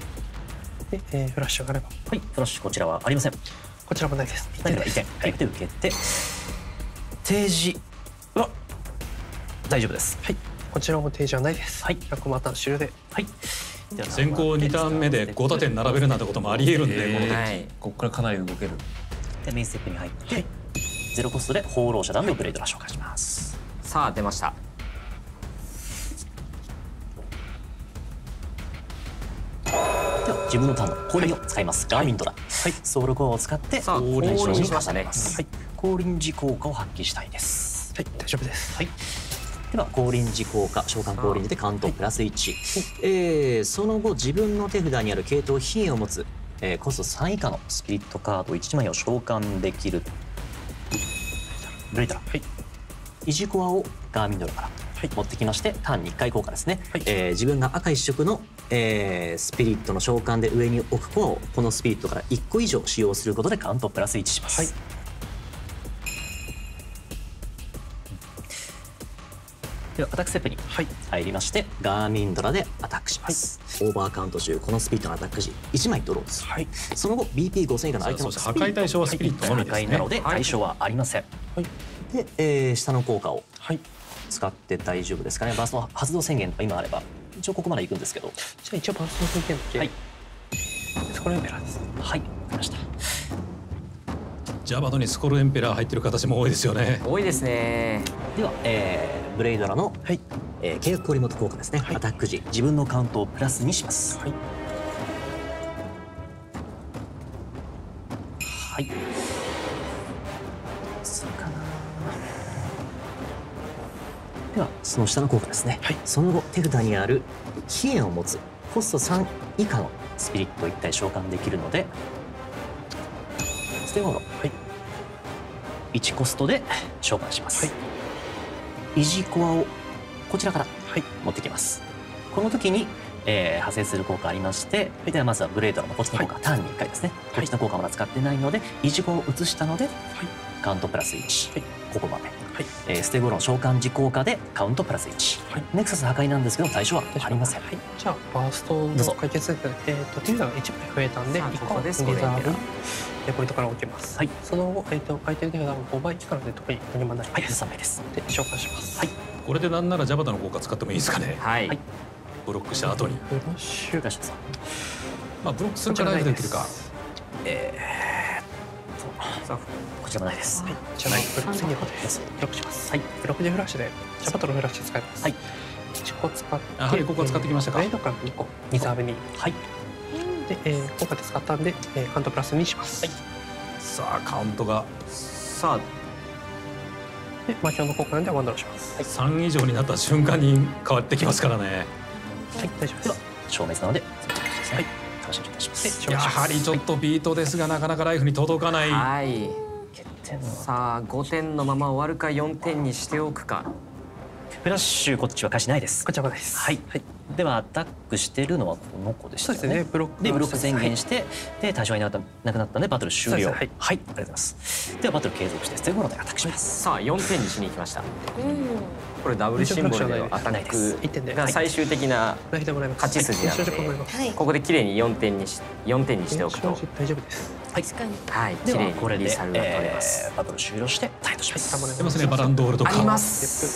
で、フラッシュがあれば。 はい、フラッシュこちらはありません。 こちらもないです。 何か1点。はい、で受けて提示は大丈夫です。 はい。こちらも提示はないです。 はい。 100マターン終了で。 はい。 先行2ターン目で5打点並べるなんてこともありえるんで、この時ここからかなり動ける。 でメインステップに入って、ゼロコストで放浪者弾のブレードラ紹介します。 さあ出ました。 では自分のターンの降臨を使います。ガーミンドラ、ソウルコアを使ってさあ降臨しましたね。 降臨時効果を発揮したいです。 はい、大丈夫です。 はい。では降臨時効果、召喚降臨時でカウントプラス1。その後自分の手札にある系統比叡を持つ、コスト3以下のスピリットカード1枚を召喚できる。ブレイトラ、イジコアをガーミンドラから持ってきまして、ターンに1回効果ですね。自分が赤一色の、スピリットの召喚で上に置くコアをこのスピリットから1個以上使用することでカウントプラス1します。ではアタックステップに入りまして、ガーミンドラでアタックします。オーバーカウント中このスピリットのアタック時1枚ドローする。その後 BP5000 以下の相手のスピリット、 破壊対象はスピリットのみですね。 破壊なので対象はありません。で、下の効果を使って大丈夫ですかね。バースト発動宣言とか今あれば一応ここまで行くんですけど、 じゃあ一応バースト宣言だけ。スコールエンペラーです。 はい、わかりました。 ジャバドにスコールエンペラー入ってる形も多いですよね。 多いですね。 では、ブレイドラの、契約氷元効果ですね。アタック時自分のカウントをプラス2します。はい。そうかな。ではその下の効果ですね。その後手札にある飛燕を持つコスト3以下のスピリットを1体召喚できるので、ステゴロ、1コストで召喚します。イジコアをこちらから持ってきます。この時に、派生する効果ありまして、ではまずはブレードのこっちの効果、ターンに1回ですね。こっちの効果まだ使ってないのでイジコアを移したので、カウントプラス1、ここまで、ステゴロの召喚時効果でカウントプラス1、ネクサス破壊なんですけど対象はありません。 じゃあバーストの解決で手札が1枚増えたんで1個リザーブポイントから置きます。その後、相手の手札が5倍以下なので特に何もないです。 3枚です。 で召喚します。 これでなんならジャバタの効果使ってもいいですかね。ブロックした後に。 ブロッシュ出してさ。 まあブロックするかライフできるか。 こちらもないです。 じゃあブロック宣言でブロックします。ブロックでフラッシュでジャバタのフラッシュ使います。1個使って、 ここ使ってきましたか。 ブレードから2個リザーブに。で、効果で使ったんで、カウントプラス2します。 さあカウントがさあで魔境の効果なんでワンドローします。 3以上になった瞬間に変わってきますからね。 大丈夫です。 消滅なので楽しみにいたします。 やはりちょっとビートですがなかなかライフに届かない。 さあ5点のまま終わるか4点にしておくか。 フラッシュこっちは開始ないです。 こちらです。 ではアタックしてるのはこの子でしたよね。 そうですね。ブロック宣言して、で対象がいなくなったのでバトル終了。はい、ありがとうございます。ではバトル継続してステゴロでアタックします。 さあ4点にしに行きました。これダブルシンボルでのアタックが最終的な勝ち筋なので、ここで綺麗に4点にしておくと大丈夫です。 確かに。 綺麗にリサルが取れます。 バトル終了して退場します。 出ますね、バランドールとか。 あります。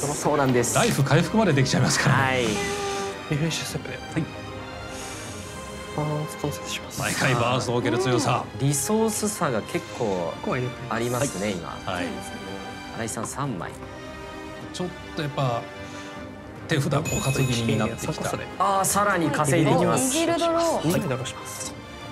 そうなんです。 ライフ回復までできちゃいますから。 リフレッシュステップで。バーストを設置します。 毎回バーストを受ける強さ。 リソース差が結構ありますね今。新井さん3枚。 ちょっとやっぱ手札を稼ぎになってきた。 ああさらに稼いでいきます。 ギルドロー。 2枚ドローします。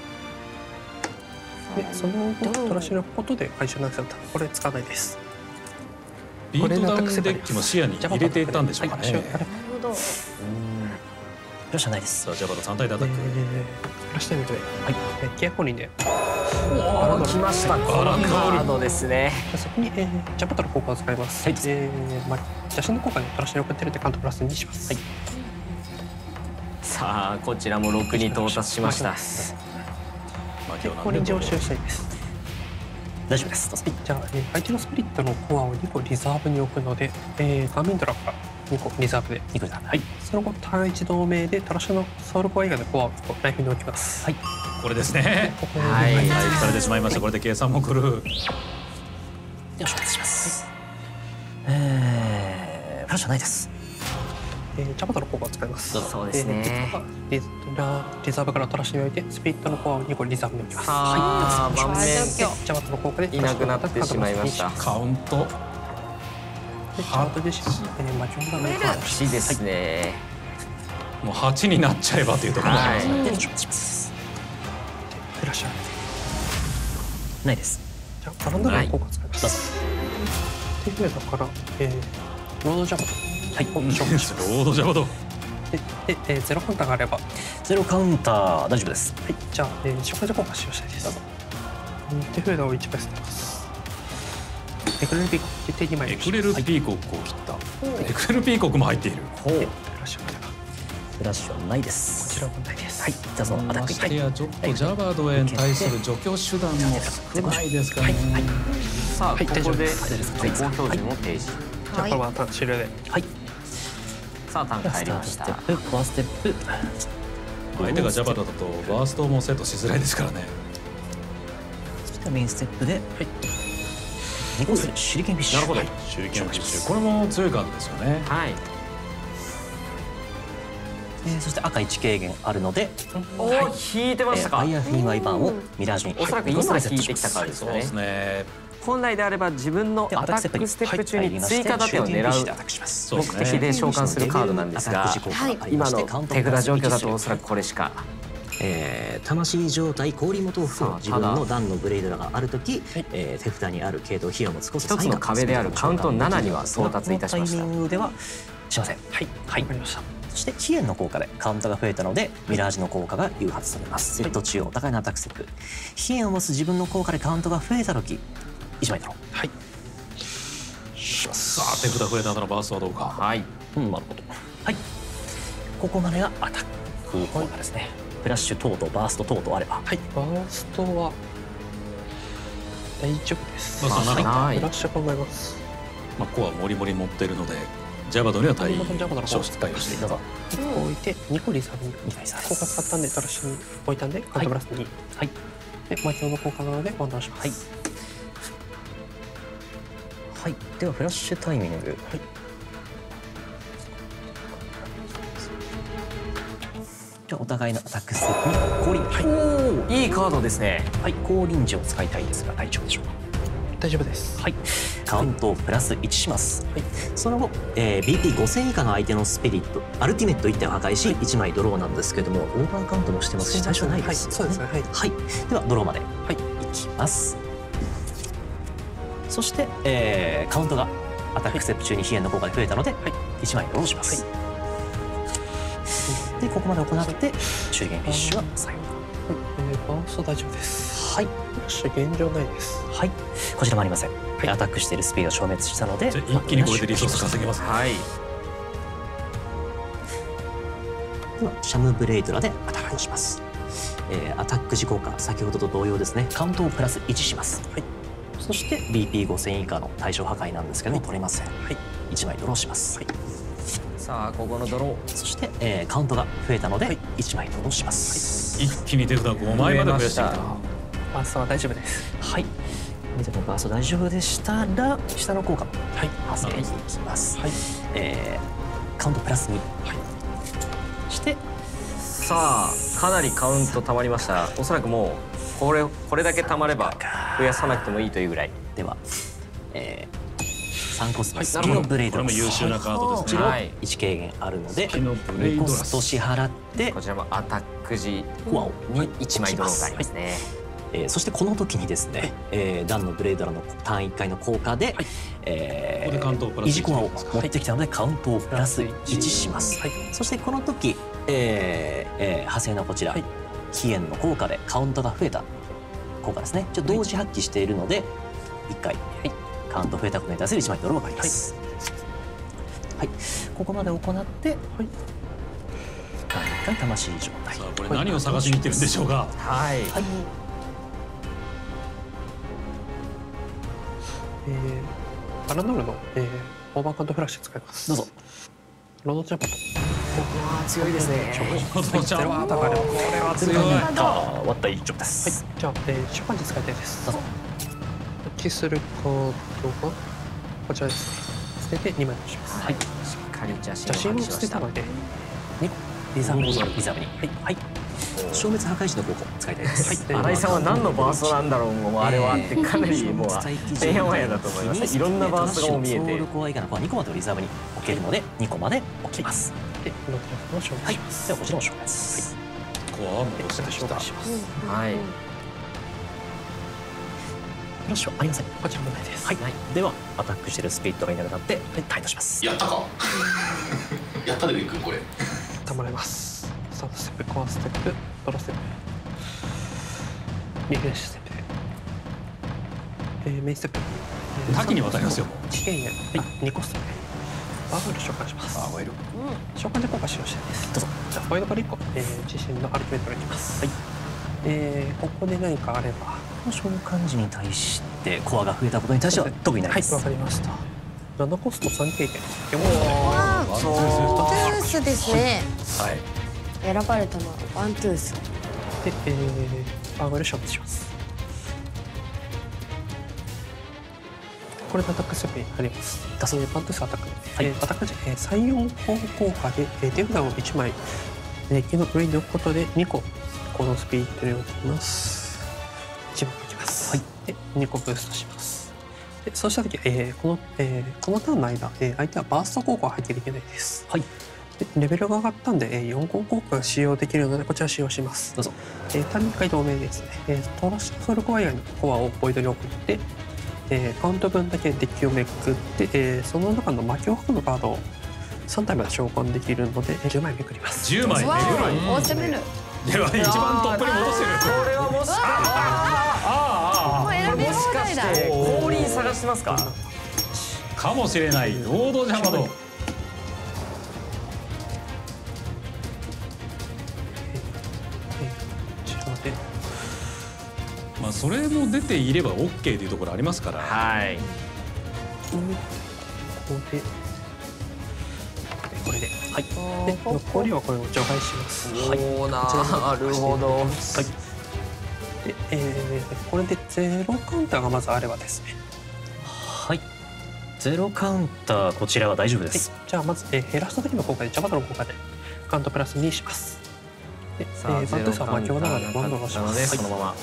でその後トラッシュのことで回収なくなった。これ使わないです。 ビートダウンデッキも視野に入れていったんでしょうかね。 なるほど。 よしないです。 さあジャバタ3体でアタック。 フラッシュタイムで、契約本人で。 おお来ました。このカードですね。 そこにジャバタの効果を使います。写真の効果にトラッシュに送ってるんでカウントプラス2します。 さあこちらも6に到達しました。 降臨時を使用したいです。 大丈夫です。 じゃあ相手のスピリットのコアを2個リザーブに置くので、ガーミンドラから2個リザーブで。その後ターン1同盟でトラッシュのソウルコア以外のコアを1個ライフに置きます。 これですね。ライフされてしまいました。これで計算も来る。 では消滅します。フラッシュはないです。 ジャバタの効果を使います。 そうですね。 リザーブからトラッシュに置いてスピリットのコアを2個リザーブに置きます。 ああ、盤面ジャバタの効果でいなくなってしまいました。 カウントでチャート自身マジョンダメージ 8ですね。 もう8になっちゃえばというところもありますね。 でしますフラッシュないです。 じゃあバランダの効果を使います。手札からロードジャバタはい、 ロードジャバド。 でゼロカウンターがあれば、 ゼロカウンター大丈夫です。 はい、じゃあ食事効果使用したいです。手札を1枚捨てます。エクレルピーコック手2枚エクレルピーコックを切った。エクレルピーコックも入っている。 フラッシュまでがフラッシュはないです。 こちらもないです。 はい、じゃあそのアタックましてやちょっとジャバドへ対する除去手段も少ないですからね。 さあ、ここで大丈夫最高標準を提示。 じゃあこれはターン終了で。 はい。 さあ、ターン入りました。 コアステップ。 相手がジャバダだとバーストもセットしづらいですからね。 そしてメインステップで2個する手裏剣フィッシュ。 なるほど。手裏剣フィッシュ。これも強いカードですよね。 はい。 そして赤1軽減あるので、 おお、引いてましたか。 ファイアフィンワイバーンをミラージュにおそらく今引いてきたカードですよね。 そうですね。 本来であれば自分のアタックステップ中に追加打点を狙う目的で召喚するカードなんですが、今の手札状況だとおそらくこれしか。 魂状態氷元を含む自分の段のブレイドラがあるとき、手札にある系統費用も少し一つの壁であるカウント7には到達いたしました。 タイミングではしません。はい、わかりました。そして飛燕の効果でカウントが増えたのでミラージュの効果が誘発されます。セット中央お互いのアタックステップ、飛燕を持つ自分の効果でカウントが増えたとき1枚だろう。はい。 さあ手札増えた後のバーストはどうか。 はい。 なるほど。はい。ここまでがアタック効果ですね。フラッシュ等々バースト等々あれば。 はい。バーストは大丈夫です。 バーストフ 7。 ラッシュ考えます。 まあコアモリモリ持っているのでジャバドには対応していた。 1個置いて2個リザーブに効果使ったんでトラッシュに置いたんでカウントプラス2。はい。で魔法の効果なのでワンダウンします。 はい。ではフラッシュタイミング。はい。じゃあお互いのアタックステップに降臨。 はい。いいカードですね。 はい。降臨時を使いたいですが大丈夫でしょうか。 大丈夫です。 はい。カウントをプラス1します。はい。その後、BP5000 以下の相手のスピリットアルティメット1点を破壊し1枚ドローなんですけども、オーバーカウントもしてますし最初ないです。 そうですね。 はい。ではドローまでいきます。そして、カウントがアタックステップ中に飛燕の効果で増えたので、1枚ドローします。でここまで行って手裏剣フィッシュは最後。 バースト大丈夫です。 はい。 フラッシュ現状ないです。 はい。こちらもありません。アタックしているスピードを消滅したので、 じゃあ一気にこれでリソース稼げますね。 はい。 ではシャムブレイドラでアタックします。アタック時効果先ほどと同様ですね。カウントをプラス1します。はい。そして BP5000 以下の対象破壊なんですけども取れません。はい。1枚ドローします。はい。 さあここのドロー。 そして、カウントが増えたので1枚ドローします。 一気に手札5枚まで増やしてきた。 バーストは大丈夫です。 はい。見てもバースト大丈夫でしたら下の効果も発生していきます。はい。カウントプラス2。はい。してさあかなりカウントたまりました。おそらくもうこれだけたまれば増やさなくてもいいというぐらい。 では、3コストスピなるほど。 ノブレイドこれも優秀なカードですね。 はい。 1軽減あるのでスピノブレイ 2 ドラスコスト支払ってこちらもアタック時コアをに1枚ドローがありますね。 そしてこの時にですね、ダンのブレイドラのターン1回の効果で、 ここでカウントをプラス1 イジコアを持ってきたのでカウントをプラス1します。そしてこの時、派生のこちら、飛燕の効果でカウントが増えた効果ですね。同時発揮しているので1回、カウント増えたことに対する1枚ドローがあります。はい、ここまで行って、1回魂状態。 さあこれ何を探しに行ってるんでしょうか。 はい。 バラノールの、オーバーカウントフラッシュ使います。 どうぞ。 ロードジャンプと。 強いですね。 ロードジャンプ。これは強い。 終わった以上です。 はい。じゃあ、召喚時使いたいです。どうぞ。発揮するカードがこちらです。捨てて2枚出します。 はい。しっか仮邪邪神を捨てたので2個リザーブにはい消滅破壊時の効果を使いたいです。 新井さんは何のバーストなんだろう、もうあれはってかなりもうてんやわんやだと思います。いろんなバーストが見えて、 ソウルコア以外のコア2個までをリザーブに置けるので2個まで置きます。 で6の消滅します。 ではこちらも消滅。 コアは戻せました。 消滅します。 はい。 フラッシュはありません。 こちらもないです。 はい。ではアタックしてるスピリットがいなくなって退場します。 やったかやったでいくこれたまれます。スタートステップ、コアステップ、ドロステップ、リフレッシュステップ、メインステップ、 多岐にわたりますよ。 地形に2コストでバーフル召喚します。 バーファイル召喚で効果使用したいです。どうぞ。じゃあフォイドから1個、自身のアルティメットがいきます。はい。ここで何かあれば召喚時に対してコアが増えたことに対しては特にないです。 はい、わかりました。7コスト3経験。 ワントゥースですね。 はい。 選ばれたのはワントゥースで、バーフル消滅します。これでアタックステップに入ります。バントゥースアタック。アタック時、3、4方効果で手札を1枚デッキの上に置くことで2個このスピリットに置きます。1枚置きます。はい。で2個ブーストします。でそうした時、このターンの間、相手はバースト効果が入っていけないです。はい。でレベルが上がったんで、4号効果が使用できるのでこちら使用します。どうぞ。単2回同盟ですね。トラッシュソルコア以外のコアをボイドに送って、カウント分だけデッキをめくって、その中の魔境服のカードを3体まで召喚できるので10枚めくります。 10枚めくる。 お攻める。 では一番トップに戻せる。 これはもしもう選び放題だ。 降臨探してますか。 かもしれない。ロードジャマド。まあそれも出ていれば OK というところありますから。 はい。 これで、はい。で残りはこれを除外します。 はい。なるほど。はい。 で、これで0カウンターがまずあればですね。 はい。0カウンターこちらは大丈夫です。 じゃあまず、減らした時の効果でジャバトの効果でカウントプラス2します。で、バントゥースは魔境なのでバンドをします。 そのまま。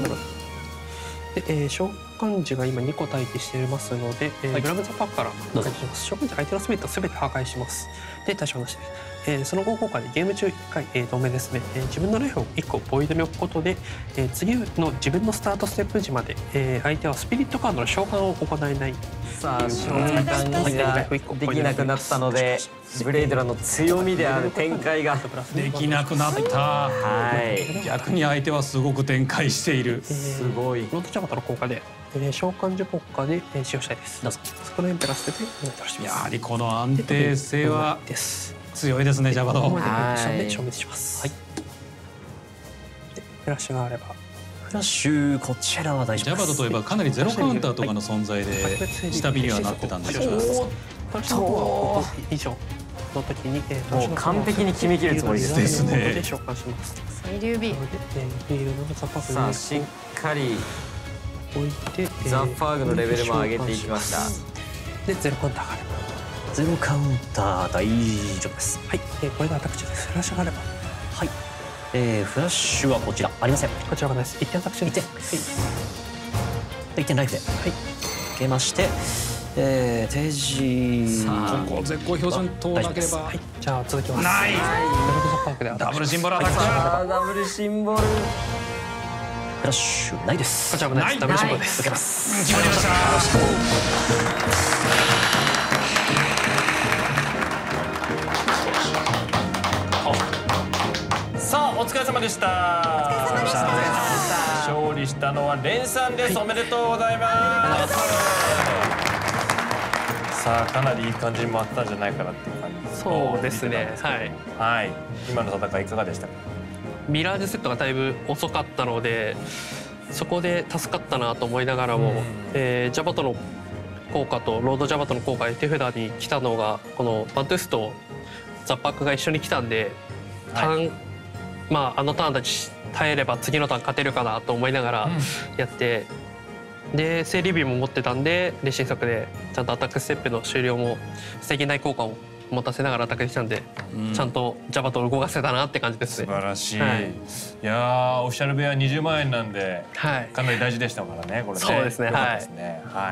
で、召喚時が今2個待機していますので、グラムザパックから破壊します。召喚時相手のスピリットを全て破壊します。で、対象なしです。その後効果でゲーム中1回、同盟ですね、自分のライフを1個ボイドに置くことで、次の自分のスタートステップ時まで、相手はスピリットカードの召喚を行えない。 さあ召喚ができなくなったのでブレイドラの強みである展開ができなくなった。はい。逆に相手はすごく展開している。 すごい。 ロードジャバトの効果で、召喚時効果で使用したいです。どうぞ。そこのエンペラスでお願いします。 やはりこの安定性は強いですね、ジャバド。 ここまで消滅します。はい。でフラッシュがあれば。 フラッシュこちらは大丈夫です。 ジャバドといえばかなりゼロカウンターとかの存在で下火にはなってたんですが、 以上の時にもう完璧に決めきるつもりですね。召喚します。 最流ビー。 さあしっかり置いてザ・ファーグのレベルも上げていきました。 でゼロカウンターがあれば。 ゼロカウンター大丈夫です。 はい。これでアタック中です。フラッシュがあれば。 はい。フラッシュはこちらありません。 こちらがないです。1点アタック中です。 1点ライフで。はい。受けまして、定時。 ここ絶好標準通らなければ。 じゃあ続きます。 ない。ダブルシンボルアタック。 ダブルシンボル。 フラッシュないです。 こちらもないです。ダブルシンボルです。 受けます。 決まりました。 さあお疲れ様でした。勝利したのはレンさんです。おめでとうございます。さあかなりいい感じに回ったんじゃないかなっていう感じ。 そうですね。はい。 はい。今の戦いいかがでしたか。 ミラージュセットがだいぶ遅かったので、そこで助かったなと思いながらも、ジャバトの効果とロードジャバトの効果で手札に来たのがこのバントゥースとザッパックが一緒に来たんで、まああのターンたち耐えれば次のターン勝てるかなと思いながらやって、で整理日も持ってたんでレシン作でちゃんとアタックステップの終了も防げない効果を持たせながらアタックできたんで、ちゃんとジャバト動かせたなって感じですね。 素晴らしい。いやー、オフィシャル部屋20万円なんで、かなり大事でしたからね、これね。 そうですね。 はい。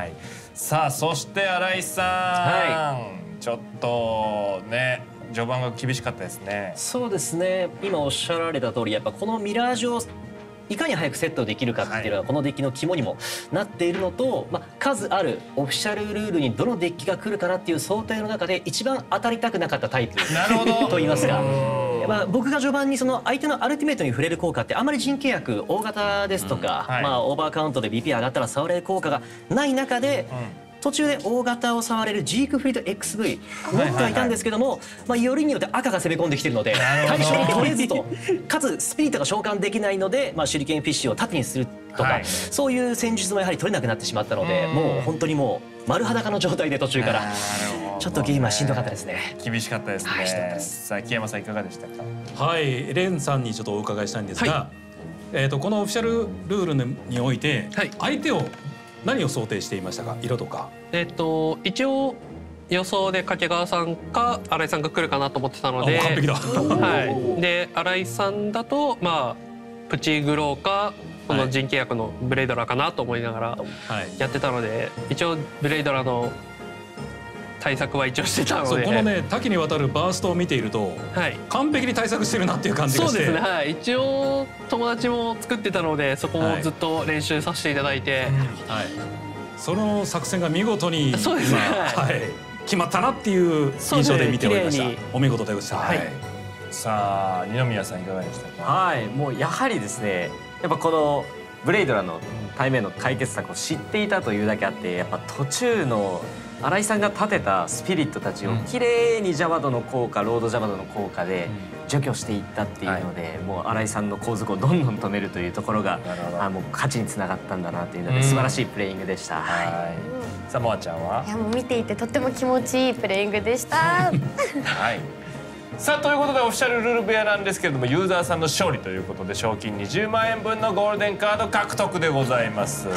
さあ、そして新井さん、ちょっとね、序盤が厳しかったですね。 そうですね。今おっしゃられた通り、やっぱこのミラージュをいかに早くセットできるかっていうのがこのデッキの肝にもなっているのと、数あるオフィシャルルールにどのデッキが来るかなっていう想定の中で一番当たりたくなかったタイプと言いますか。僕が序盤にその相手のアルティメットに触れる効果ってあまり陣形薬大型ですとか、オーバーカウントで BP 上がったら触れる効果がない中で、途中で大型を触れるジークフリート XV 持ってはいたんですけども、よりによって赤が攻め込んできてるので対象に取れずと、かつスピリットが召喚できないので、手裏剣フィッシュを縦にするとか、そういう戦術もやはり取れなくなってしまったので、もう本当にもう丸裸の状態で途中からちょっとゲームはしんどかったですね。 厳しかったですね。さあ、木山さんいかがでしたか？ はい、レンさんにちょっとお伺いしたいんですが、このオフィシャルルールにおいて相手を何を想定していましたか？色とか。 一応予想で掛川さんか新井さんが来るかなと思ってたので、 完璧だ。 はい。で新井さんだとプチグローかこの陣形薬のブレイドラーかなと思いながらやってたので、一応ブレイドラーの対策は一応してたので、 このね多岐にわたるバーストを見ていると、完璧に対策してるなっていう感じがして。 そうですね。はい。一応友達も作ってたので、そこもずっと練習させていただいて、 その作戦が見事にそうですね。 決まったなっていう印象で見ておりました。お見事でした。 さあ、二宮さんいかがでしたか？ はい、もうやはりですね、やっぱこのブレイドラの対面の解決策を知っていたというだけあって、やっぱ途中の新井さんが立てたスピリットたちをきれいにジャバドの効果、ロードジャバドの効果で除去していったっていうので、もう新井さんの後続をどんどん止めるというところがもう勝ちにつながったんだなというので、素晴らしいプレイングでした。 さあ、もあちゃんは？ いや、もう見ていてとっても気持ちいいプレイングでした。 はい。さあ、ということでオフィシャルルール部屋なんですけれども、ユーザーさんの勝利ということで賞金20万円分のゴールデンカード獲得でございます。はい。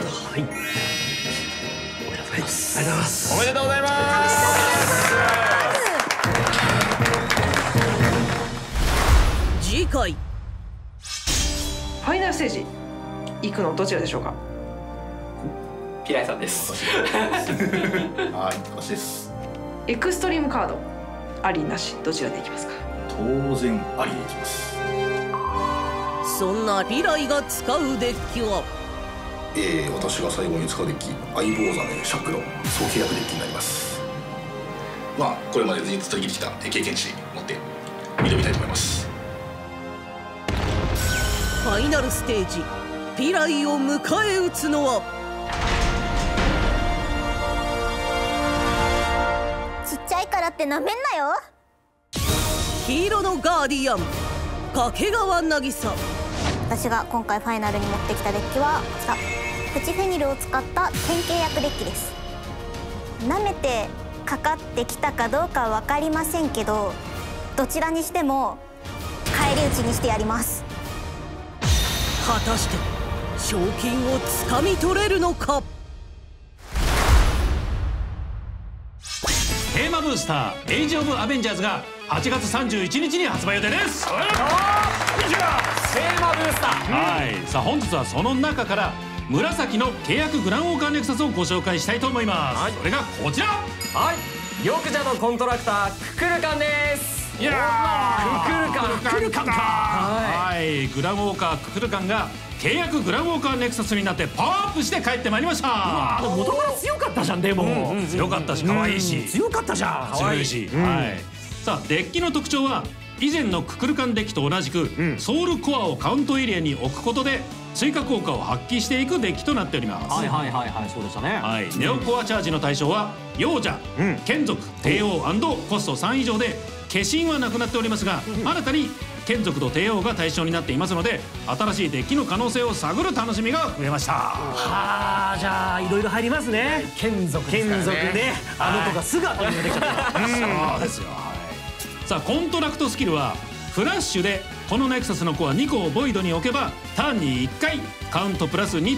ありがとうございます。 おめでとうございます。 次回ファイナルステージ行くのどちらでしょうか？ ピライさんです。 はい、私です。 エクストリームカードありなしどちらでいきますか？ 当然ありでいきます。 そんなピライが使うデッキは、 私が最後に使うデッキ、相棒ザメシャクロ総契約デッキになります。これまでずっと生きてきた経験値持って挑みたいと思います。 ファイナルステージピライを迎え撃つのは、 ちっちゃいからってなめんなよ。 黄色のガーディアン掛川渚。 私が今回ファイナルに持ってきたデッキはこちら、プチフェニルを使った典型役デッキです。舐めてかかってきたかどうかは分かりませんけど、どちらにしても返り討ちにしてやります。 果たして賞金をつかみ取れるのか。 テーマブースターエイジ・オブ・アベンジャーズが8月31日に発売予定です。 テーマブースター。 さあ、本日はその中から紫の契約グランウォーカーネクサスをご紹介したいと思います。それがこちら。 玉座のコントラクターククルカンです。 いやー、ククルカンか。グランウォーカーククルカンが契約グランウォーカーネクサスになってパワーアップして帰ってまいりました。 元から強かったじゃん。でも強かったし可愛いし、 強かったじゃん。 強いし。さあ、デッキの特徴は以前のククルカンデッキと同じく、ソウルコアをカウントエリアに置くことで追加効果を発揮していくデッキとなっております。 そうでしたね。 ネオコアチャージの対象は幼者、眷属、帝王&コスト3以上で化身はなくなっておりますが、新たに眷属と帝王が対象になっていますので、新しいデッキの可能性を探る楽しみが増えました。 じゃあいろいろ入りますね。眷属ね。とかすぐ後に出てきちゃった。 そうですよ。さあ、コントラクトスキルはフラッシュでこのネクサスのコア2個をボイドに置けばターンに1回カウントプラス2と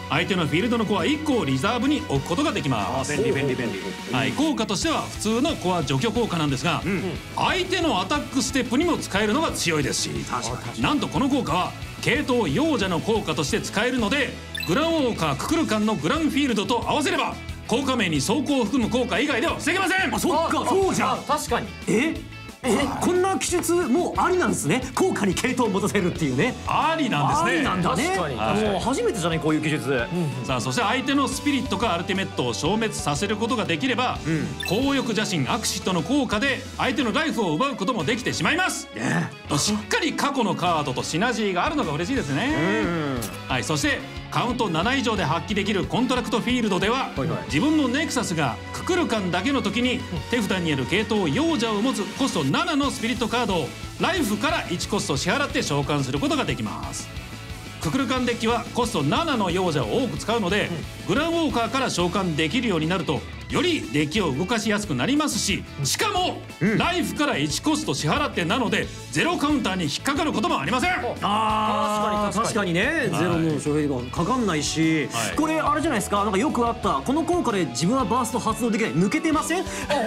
相手のフィールドのコア1個をリザーブに置くことができます。 便利便利便利。 はい、効果としては普通のコア除去効果なんですが、相手のアタックステップにも使えるのが強いですし、なんとこの効果は系統幼者の効果として使えるので、グランウォーカーククルカンのグランフィールドと合わせれば効果名に走行を含む効果以外では防げません。 あ、そっか、そうじゃん。 確かに。 こんな記述もうありなんですね。効果に系統を持たせるっていうね。 ありなんですね。 ありなんだね。 確かに。 もう初めてじゃない、こういう記述。 さあ、そして相手のスピリットかアルティメットを消滅させることができれば、強欲邪神アクシットの効果で相手のライフを奪うこともできてしまいます。しっかり過去のカードとシナジーがあるのが嬉しいですね。はい、そしてカウント7以上で発揮できるコントラクトフィールドでは、自分のネクサスがククルカンだけの時に手札にある系統幼者を持つコスト7のスピリットカードをライフから1コスト支払って召喚することができます。ククルカンデッキはコスト7の幼者を多く使うので、グランウォーカーから召喚できるようになるとよりデッキを動かしやすくなりますし、しかもライフから1コスト支払ってなのでゼロカウンターに引っかかることもありません。 確かにね、ゼロの障壁がかかんないし、これあれじゃないですか、なんかよくあったこの効果で自分はバースト発動できない、抜けてません？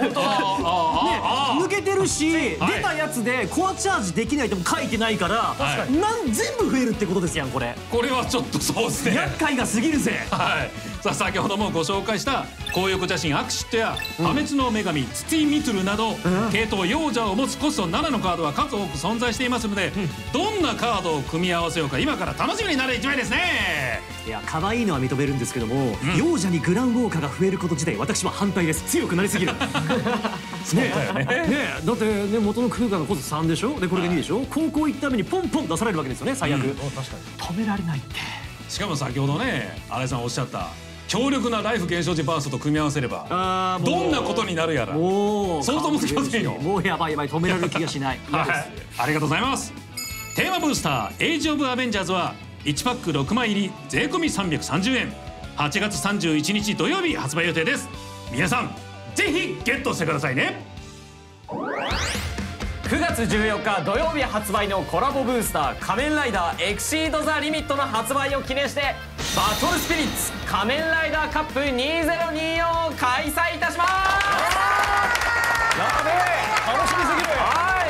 抜けてるし、出たやつでコアチャージできないとも書いてないから、全部増えるってことですやん、これ。 これはちょっとそうですね。 厄介が過ぎるぜ。 はい。さあ、先ほどもご紹介した強欲邪神アクシットや破滅の女神ツティミトゥルなど、系統幼者を持つコスト7のカードは数多く存在していますので、どんなカードを組み合わせようか今から楽しみになる1枚ですね。 いや、可愛いのは認めるんですけども、幼者にグランウォーカーが増えること自体私は反対です。強くなりすぎる。そうだよね。だってね、元のクルーカーがコスト3でしょ、でこれが2でしょ、高校行ったためにポンポン出されるわけですよね、最悪。止められないって。 しかも先ほどね、新井さんおっしゃった強力なライフ減少時バーストと組み合わせればどんなことになるやら想像もつきませんよ。 もうやばいやばい、止められる気がしない。 はい、ありがとうございます。テーマブースターエイジオブアベンジャーズは1パック6枚入り税込み330円、8月31日土曜日発売予定です。皆さんぜひゲットしてくださいね。 9月14日土曜日発売のコラボブースター仮面ライダーエクシードザリミットの発売を記念して、バトルスピリッツ仮面ライダーカップ2024を開催いたします。やべえ、楽しみすぎる。はい、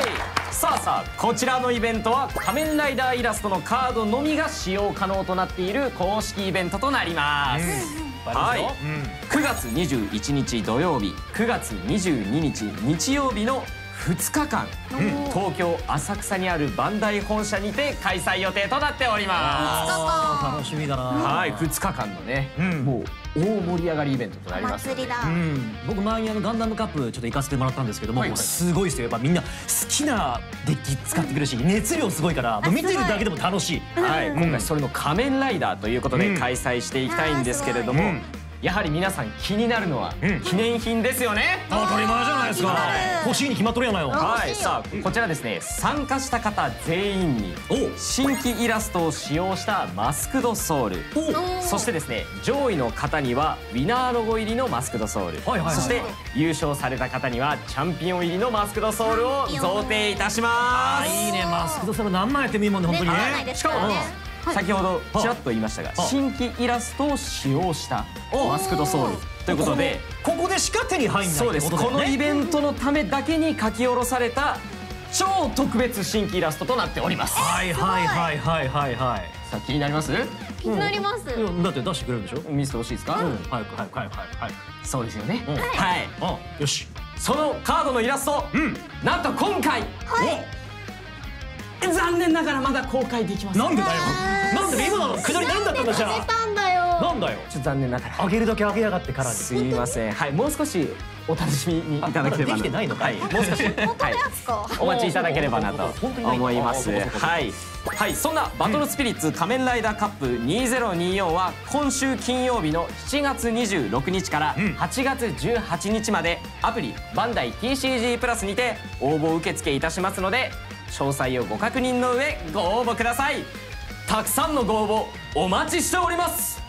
さあこちらのイベントは仮面ライダーイラストのカードのみが使用可能となっている公式イベントとなります。はい、9月21日土曜日、9月22日日曜日の2日間、東京浅草にあるバンダイ本社にて開催予定となっております。 楽しみだな。 はい、2日間のね、もう大盛り上がりイベントとなります。 僕前にガンダムカップちょっと行かせてもらったんですけども、すごいですよ。やっぱみんな好きなデッキ使ってくるし、熱量すごいからもう見てるだけでも楽しい。 はい、今回それの仮面ライダーということで開催していきたいんですけれども、やはり皆さん気になるのは記念品ですよね。 当たり前じゃないですか。欲しいに決まっとるやないよ。 はい、さあこちらですね、参加した方全員に新規イラストを使用したマスクドソウル、そしてですね上位の方にはウィナーロゴ入りのマスクドソウル、そして優勝された方にはチャンピオン入りのマスクドソウルを贈呈いたします。 いいね、マスクドソウル何枚やってもいいもんね、本当にね。 しかも先ほどちらっと言いましたが、新規イラストを使用したマスクドソウルということで、 ここでしか手に入んない。 そうです。このイベントのためだけに書き下ろされた超特別新規イラストとなっております。 はいはいはいはいはいはい。 さあ気になります？ 気になります。 だって出してくれるんでしょ？ 見せてほしいですか？ はいはいはいはいはい。 そうですよね。はい。 よし。 そのカードのイラスト、なんと今回残念ながらまだ公開できません。 なんでだよ。なんで今のくだりなんだったんだじゃあ。なんだよ。 ちょっと残念ながら。 あげるだけあげやがってからに。 すみません。はい、もう少しお楽しみにいただければ。 できてないのかい。 もう少し。はい。お待ちいただければなと思います。はい。はい、そんなバトルスピリッツ仮面ライダーカップ2024は今週金曜日の7月26日から8月18日までアプリバンダイ TCG プラスにて応募受付いたしますので、詳細をご確認の上ご応募ください。たくさんのご応募お待ちしております。